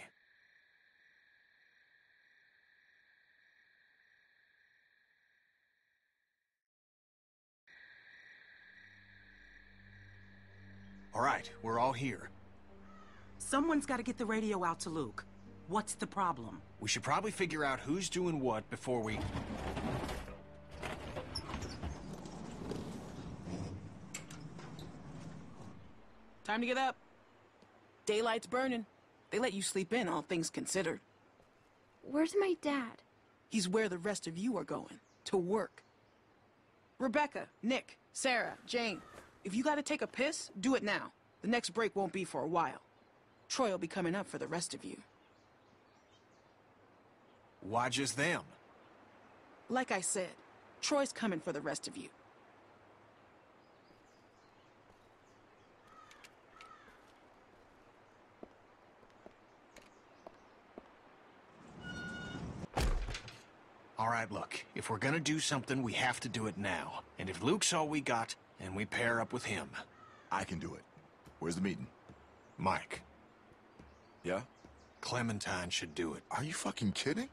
All right, we're all here. Someone's got to get the radio out to Luke. What's the problem? We should probably figure out who's doing what before we... Time to get up. Daylight's burning. They let you sleep in, all things considered. Where's my dad? He's where the rest of you are going. To work. Rebecca, Nick, Sarah, Jane. If you gotta take a piss, do it now. The next break won't be for a while. Troy will be coming up for the rest of you. Why just them? Like I said, Troy's coming for the rest of you. All right, look, if we're gonna do something, we have to do it now. And if Luke's all we got, and we pair up with him. I can do it. Where's the meeting? Mike. Yeah? Clementine should do it. Are you fucking kidding?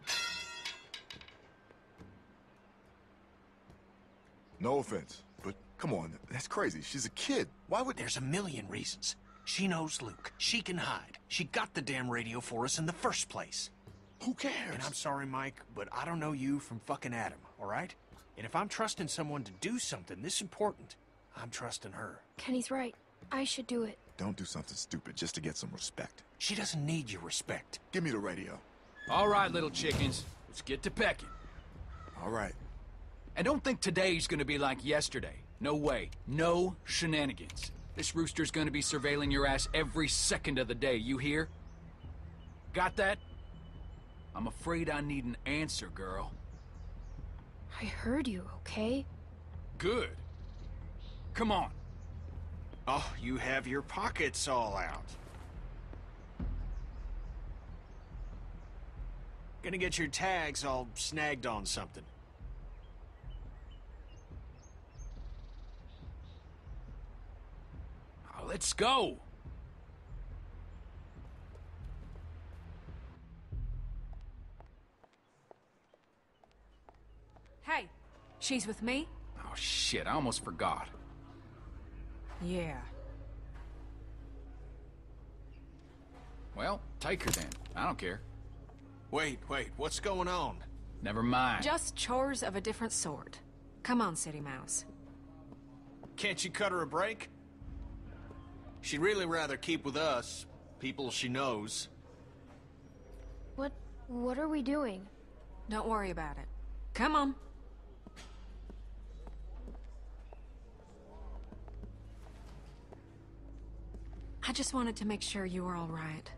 No offense, but come on, that's crazy. She's a kid. Why would... There's a million reasons. She knows Luke. She can hide. She got the damn radio for us in the first place. Who cares? And I'm sorry, Mike, but I don't know you from fucking Adam, all right? And if I'm trusting someone to do something this important, I'm trusting her. Kenny's right. I should do it. Don't do something stupid just to get some respect. She doesn't need your respect. Give me the radio. All right, little chickens. Let's get to pecking. All right. And don't think today's gonna be like yesterday. No way. No shenanigans. This rooster's gonna be surveilling your ass every second of the day, you hear? Got that? I'm afraid I need an answer, girl. I heard you, okay? Good. Come on. Oh, you have your pockets all out. Gonna get your tags all snagged on something. Let's go! Hey, she's with me? Oh shit, I almost forgot. Yeah. Well, take her then. I don't care. Wait, what's going on? Never mind. Just chores of a different sort. Come on, City Mouse. Can't you cut her a break? She'd really rather keep with us, people she knows. What are we doing? Don't worry about it. Come on. I just wanted to make sure you were all right.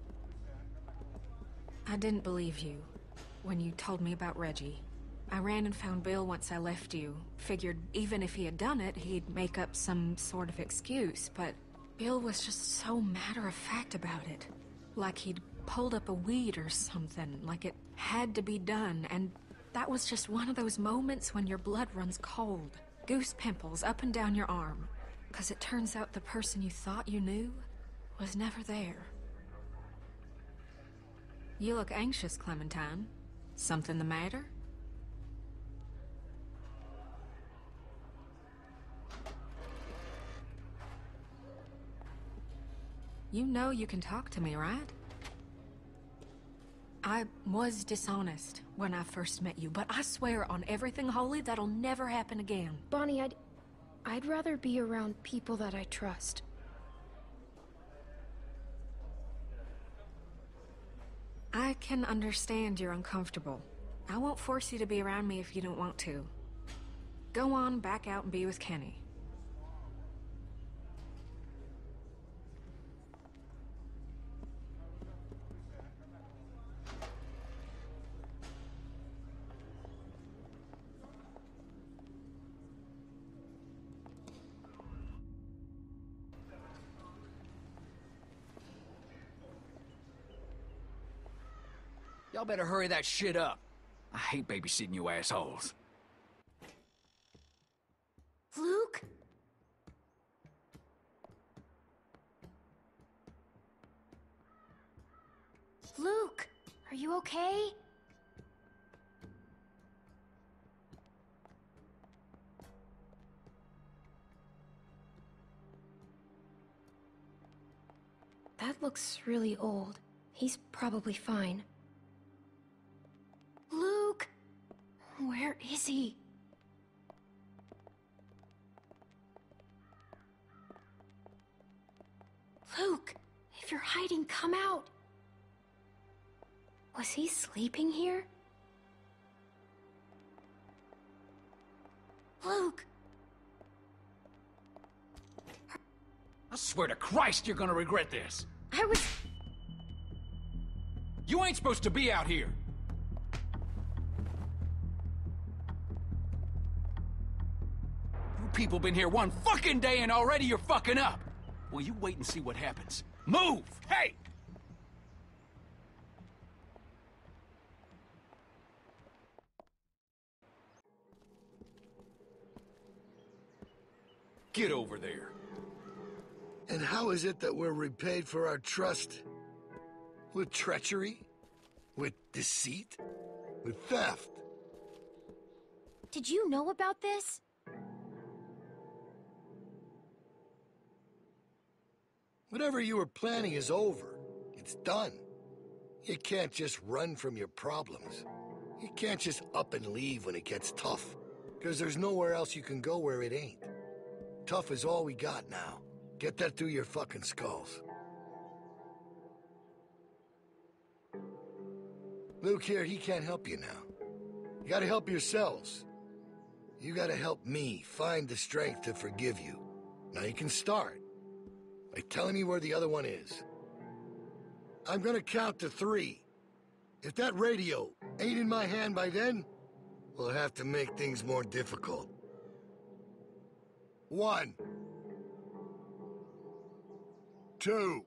I didn't believe you when you told me about Reggie. I ran and found Bill once I left you. Figured even if he had done it, he'd make up some sort of excuse, but Bill was just so matter-of-fact about it. Like he'd pulled up a weed or something, like it had to be done, and that was just one of those moments when your blood runs cold. Goose pimples up and down your arm. 'Cause it turns out the person you thought you knew was never there. You look anxious, Clementine. Something the matter? You know you can talk to me, right? I was dishonest when I first met you, but I swear on everything holy that'll never happen again. Bonnie, I'd rather be around people that I trust. I can understand you're uncomfortable. I won't force you to be around me if you don't want to. Go on, back out and be with Kenny. Y'all better hurry that shit up. I hate babysitting you assholes. Luke? Luke, are you okay? That looks really old. He's probably fine. Luke! Where is he? Luke! If you're hiding, come out! Was he sleeping here? Luke! I swear to Christ you're gonna regret this. I was... You ain't supposed to be out here. You people been here one fucking day and already you're fucking up. Well, you wait and see what happens. Move! Hey! Get over there. And how is it that we're repaid for our trust? With treachery? With deceit? With theft? Did you know about this? Whatever you were planning is over. It's done. You can't just run from your problems. You can't just up and leave when it gets tough. Because there's nowhere else you can go where it ain't. Tough is all we got now. Get that through your fucking skulls. Luke here, he can't help you now. You gotta help yourselves. You gotta help me find the strength to forgive you. Now you can start by telling me where the other one is. I'm gonna count to 3. If that radio ain't in my hand by then, we'll have to make things more difficult. 1. 2.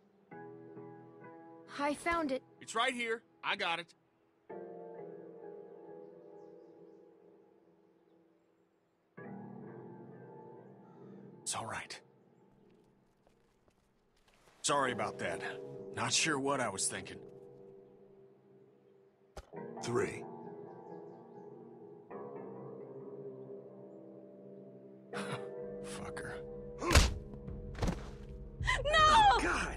I found it. It's right here. I got it. It's all right. Sorry about that. Not sure what I was thinking. 3. Fucker. No! God!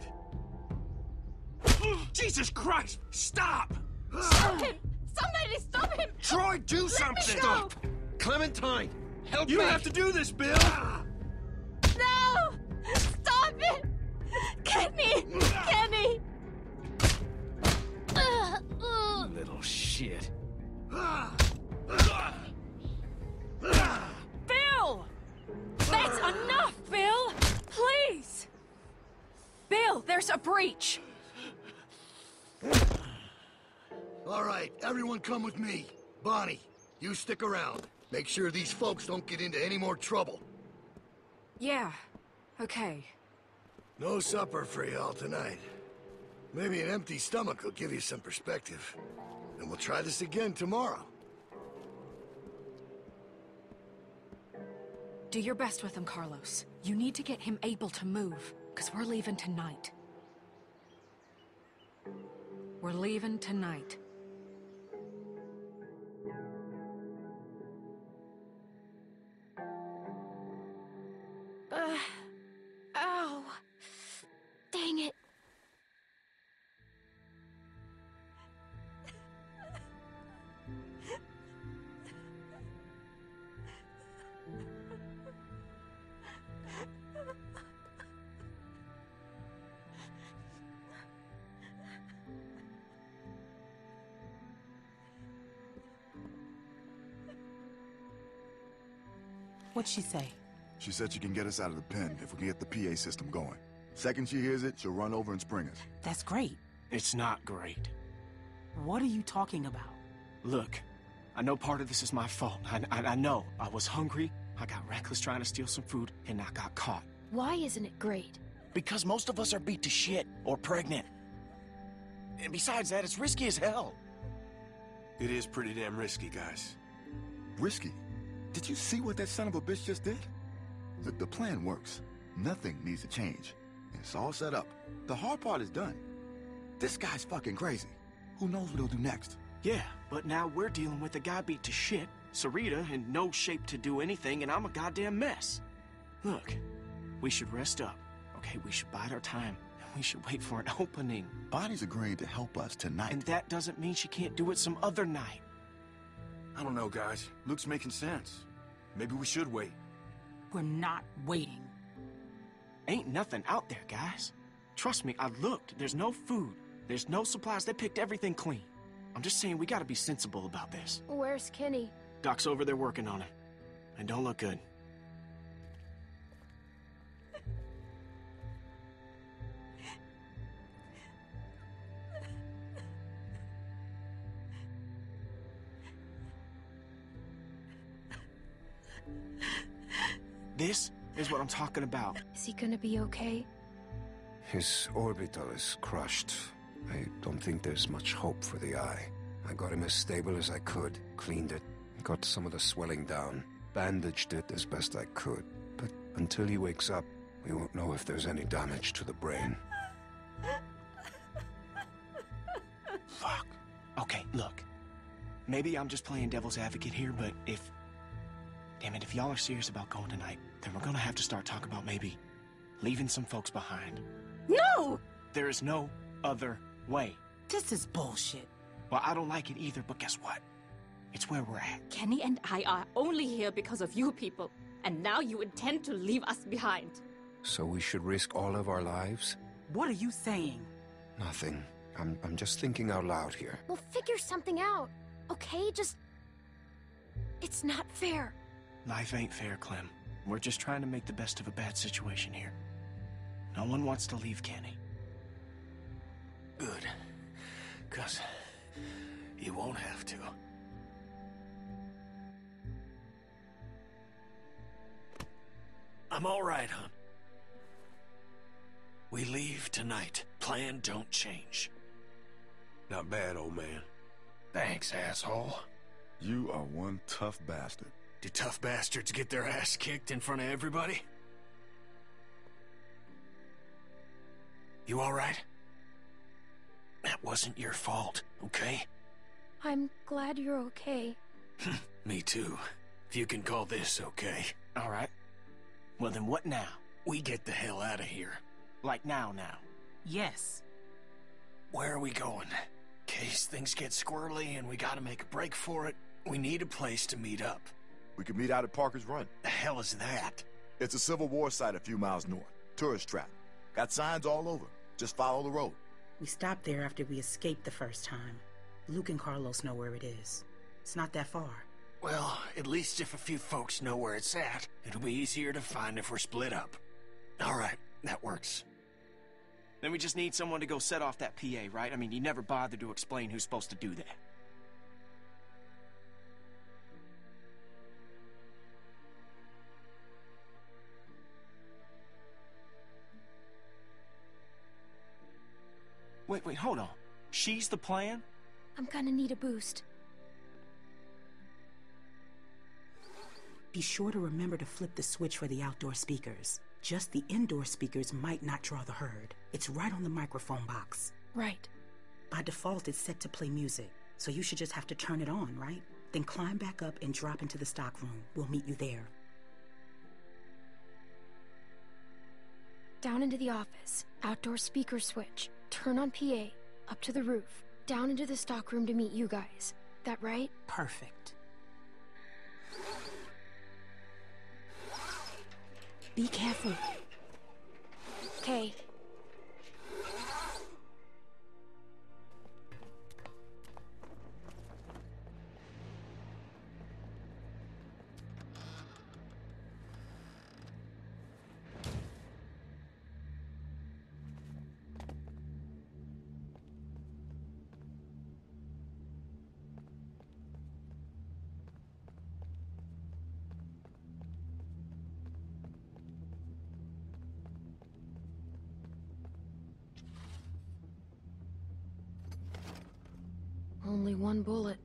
Jesus Christ! Stop! Stop him! Somebody stop him! Troy, do Let something! Me go. Stop! Clementine! Help You me! don't have to do this, Bill! No! Stop it! Kenny! Kenny! Little shit. Bill! That's enough, Bill! Please! Bill, there's a breach! All right, everyone come with me. Bonnie, you stick around. Make sure these folks don't get into any more trouble. Yeah, okay. No supper for y'all tonight. Maybe an empty stomach will give you some perspective. And we'll try this again tomorrow. Do your best with him, Carlos. You need to get him able to move, because we're leaving tonight. We're leaving tonight. Ow. Dang it. What'd she say? She said she can get us out of the pen if we can get the PA system going. Second she hears it, she'll run over and spring us. That's great. It's not great. What are you talking about? Look, I know part of this is my fault. I know. I was hungry, I got reckless trying to steal some food, and I got caught. Why isn't it great? Because most of us are beat to shit or pregnant. And besides that, it's risky as hell. It is pretty damn risky, guys. Risky? Did you see what that son of a bitch just did? Look, the plan works. Nothing needs to change. It's all set up. The hard part is done. This guy's fucking crazy. Who knows what he'll do next? Yeah, but now we're dealing with a guy beat to shit, Sarita in no shape to do anything, and I'm a goddamn mess. Look, we should rest up, okay? We should bide our time, and we should wait for an opening. Bonnie's agreed to help us tonight. And that doesn't mean she can't do it some other night. I don't know, guys. Luke's making sense. Maybe we should wait. We're not waiting. Ain't nothing out there, guys. Trust me, I looked. There's no food. There's no supplies. They picked everything clean. I'm just saying we gotta be sensible about this. Where's Kenny? Doc's over there working on him. And don't look good. This is what I'm talking about. Is he gonna be okay? His orbital is crushed. I don't think there's much hope for the eye. I got him as stable as I could, cleaned it, got some of the swelling down, bandaged it as best I could. But Until he wakes up, we won't know if there's any damage to the brain. Fuck. Okay, look. Maybe I'm just playing devil's advocate here, but if... Damn it, if y'all are serious about going tonight, then we're gonna have to start talking about maybe leaving some folks behind. No! There is no other way. This is bullshit. Well, I don't like it either, but guess what? It's where we're at. Kenny and I are only here because of you people, and now you intend to leave us behind. So we should risk all of our lives? What are you saying? Nothing. I'm just thinking out loud here. We'll figure something out, okay? Just... It's not fair. Life ain't fair, Clem. We're just trying to make the best of a bad situation here. No one wants to leave Kenny. Good. 'Cause you won't have to. I'm all right, hon. We leave tonight. Plan don't change. Not bad, old man. Thanks, asshole. You are one tough bastard. Do tough bastards get their ass kicked in front of everybody? You all right? That wasn't your fault, okay? I'm glad you're okay. Me too. If you can call this okay. All right. Well, then what now? We get the hell out of here. Like now. Yes. Where are we going? In case things get squirrely and we gotta make a break for it, we need a place to meet up. We could meet out at Parker's Run. The hell is that? It's a Civil War site a few miles north. Tourist trap. Got signs all over. Just follow the road. We stopped there after we escaped the first time. Luke and Carlos know where it is. It's not that far. Well, at least if a few folks know where it's at, it'll be easier to find if we're split up. All right, that works. Then we just need someone to go set off that PA, right? I mean, you never bothered to explain who's supposed to do that. Wait, hold on. She's the plan? I'm gonna need a boost. Be sure to remember to flip the switch for the outdoor speakers. Just the indoor speakers might not draw the herd. It's right on the microphone box. Right. By default, it's set to play music, so you should just have to turn it on, right? Then climb back up and drop into the stock room. We'll meet you there. Down into the office. Outdoor speaker switch. Turn on PA. Up to the roof. Down into the stock room to meet you guys. That right? Perfect. Be careful. Okay. Only one bullet.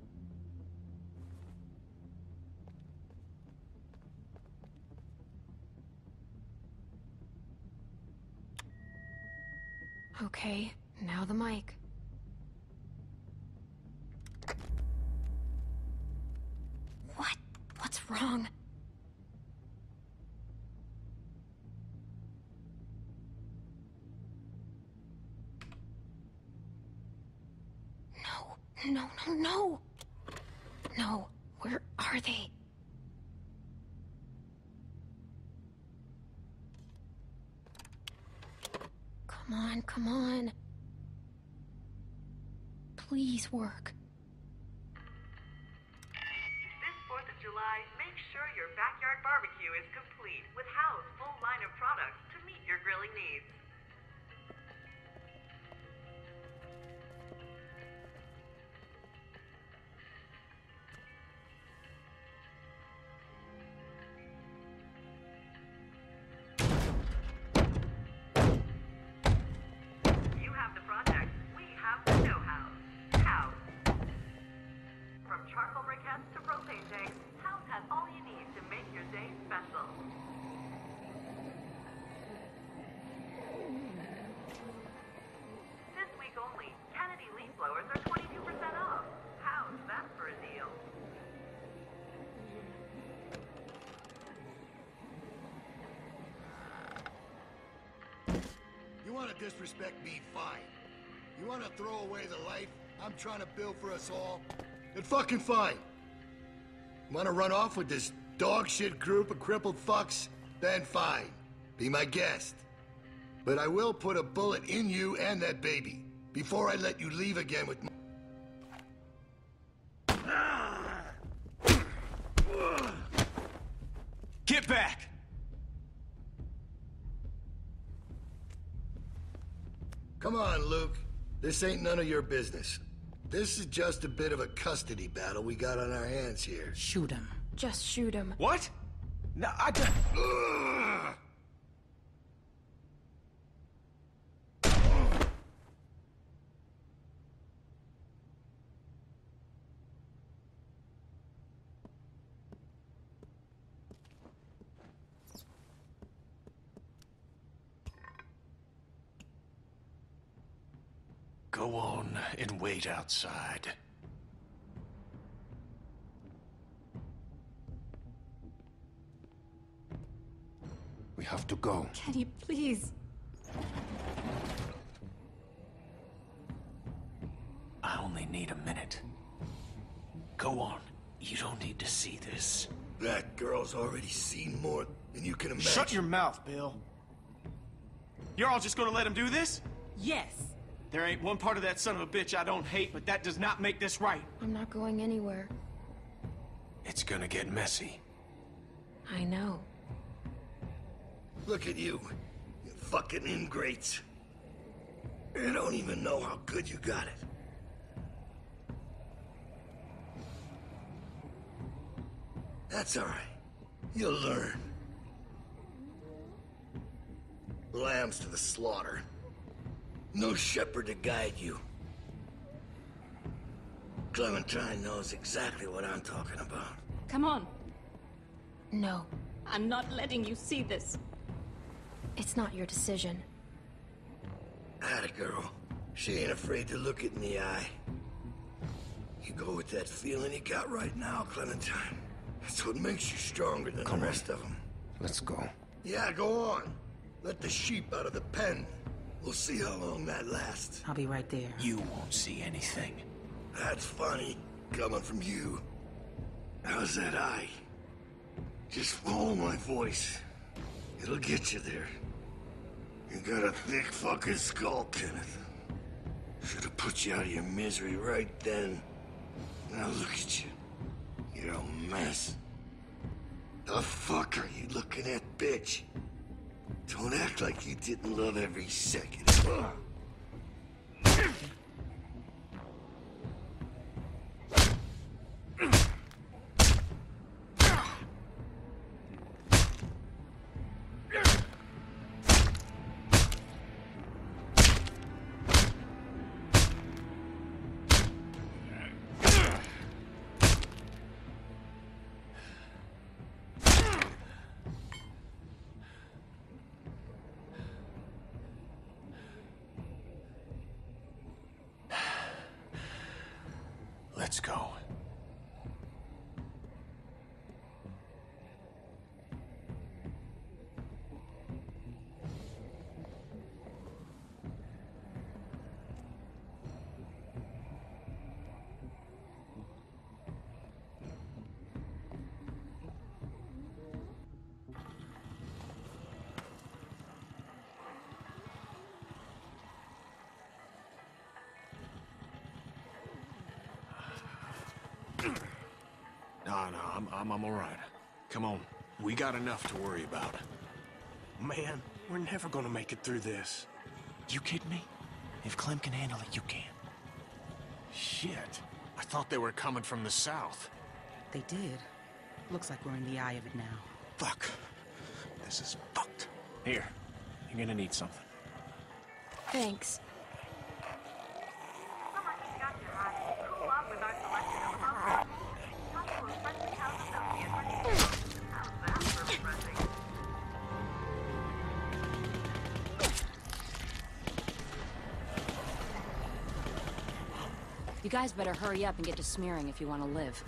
Okay, now the mic. What? What's wrong? No. No, where are they? Come on. Please work. This 4th of July, make sure your backyard barbecue is complete with Hal's full line of products to meet your grilling needs. want to disrespect me, fine. You want to throw away the life I'm trying to build for us all? Then fucking fine. Want to run off with this dog shit group of crippled fucks? Then fine. Be my guest. But I will put a bullet in you and that baby before I let you leave again with my... Get back! Come on, Luke. This ain't none of your business. This is just a bit of a custody battle we got on our hands here. Shoot him. Just shoot him. What? No, I don't... Go on and wait outside. We have to go. Kenny, please. I only need a minute. Go on. You don't need to see this. That girl's already seen more than you can imagine. Shut your mouth, Bill. You're all just gonna let him do this? Yes. There ain't one part of that son of a bitch I don't hate, but that does not make this right. I'm not going anywhere. It's gonna get messy. I know. Look at you fucking ingrates. You don't even know how good you got it. That's all right. You'll learn. Lambs to the slaughter. No shepherd to guide you. Clementine knows exactly what I'm talking about. Come on. No. I'm not letting you see this. It's not your decision. Atta girl. She ain't afraid to look it in the eye. You go with that feeling you got right now, Clementine. That's what makes you stronger than the rest of them. Let's go. Yeah, go on. Let the sheep out of the pen. We'll see how long that lasts. I'll be right there. You won't see anything. That's funny, coming from you. How's that eye? Just follow my voice. It'll get you there. You got a thick fucking skull, Kenneth. Should have put you out of your misery right then. Now look at you. You're a mess. The fuck are you looking at, bitch? Don't act like you didn't love every second. Let's go. No, I'm all right. Come on. We got enough to worry about. Man, we're never gonna make it through this. You kidding me? If Clem can handle it, you can. Shit. I thought they were coming from the south. They did. Looks like we're in the eye of it now. Fuck. This is fucked. Here. You're gonna need something. Thanks. You guys better hurry up and get to smearing if you want to live.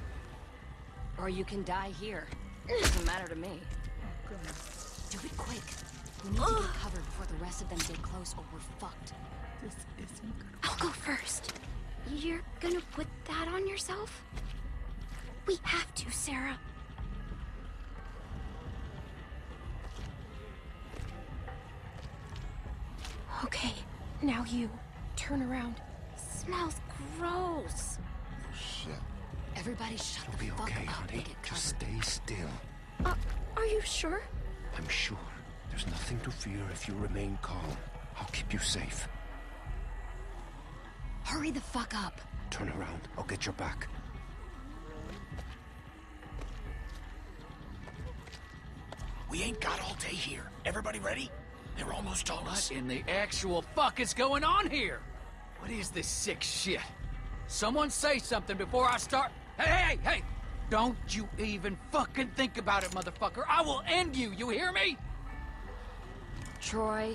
Or you can die here. Doesn't matter to me. Do it quick. We need to get covered before the rest of them get close or we're fucked. This isn't good. I'll go first. You're gonna put that on yourself? We have to, Sarah. Okay, now you. Turn around. Smells gross. Shit. Everybody shut You'll the be fuck okay, up honey. and get Just covered. stay still. Are you sure? I'm sure. There's nothing to fear if you remain calm. I'll keep you safe. Hurry the fuck up. Turn around. I'll get your back. We ain't got all day here. Everybody ready? They're almost told us. What in the actual fuck is going on here? What is this sick shit? Someone say something before I start. Hey! Don't you even fucking think about it, motherfucker. I will end you, you hear me? Troy,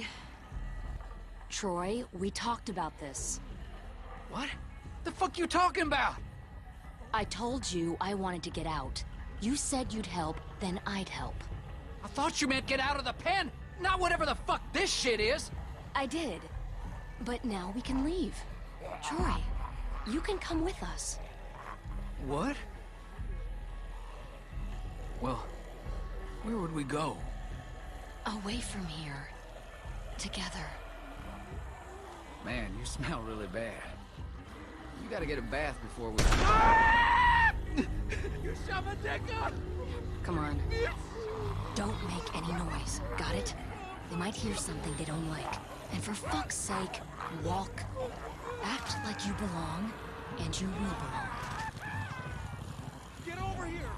we talked about this. What? The fuck you talking about? I told you I wanted to get out. You said you'd help, then I'd help. I thought you meant get out of the pen, not whatever the fuck this shit is. I did. But now we can leave. Troy, you can come with us. What? Well, where would we go? Away from here. Together. Man, you smell really bad. You gotta get a bath before we... You shot my dick up! Come on. Don't make any noise, got it? They might hear something they don't like. And for fuck's sake, walk. Act like you belong, and you will belong. Get over here!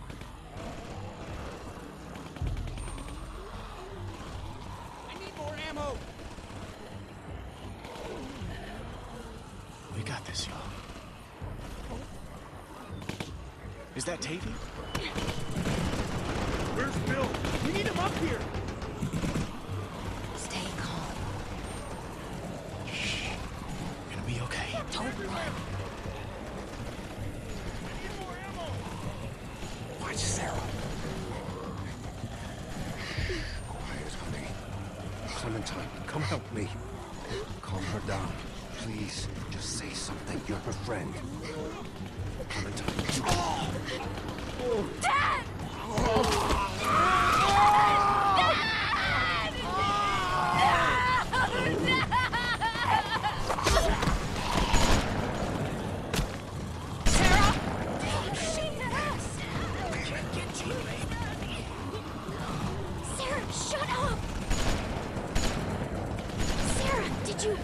I need more ammo! We got this, y'all. Is that Tavy? Where's Bill? We need him up here! Stay calm. Shh. Gonna be okay. Don't run. Watch Sarah. Quiet, honey. Clementine, come help me. Calm her down. Please, just say something. You're her friend. Clementine. Dad! Sarah, shut up! Sarah, did you...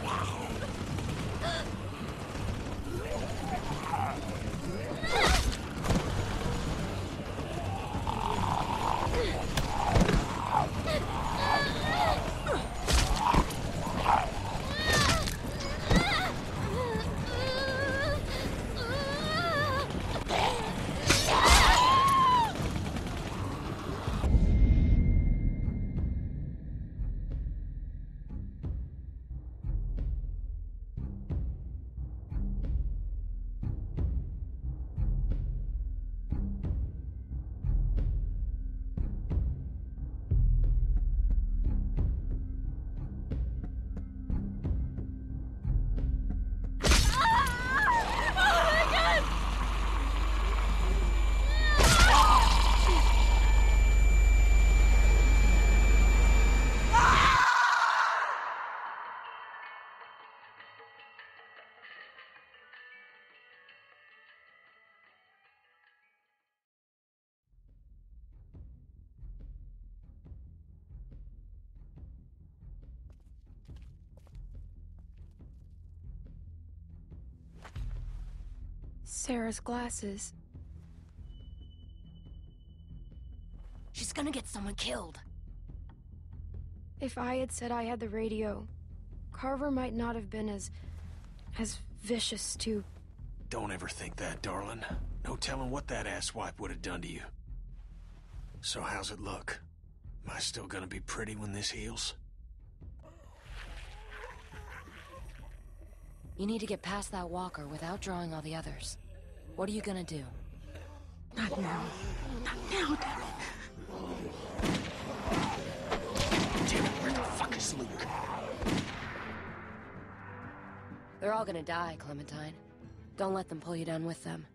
Sarah's glasses. She's gonna get someone killed. If I had said I had the radio, Carver might not have been as vicious to... Don't ever think that, darling. No telling what that asswipe would have done to you. So how's it look? Am I still gonna be pretty when this heals? You need to get past that walker without drawing all the others. What are you gonna do? Not now. Not now, damn it. Damn it, where the fuck sleep. They're all gonna die, Clementine. Don't let them pull you down with them.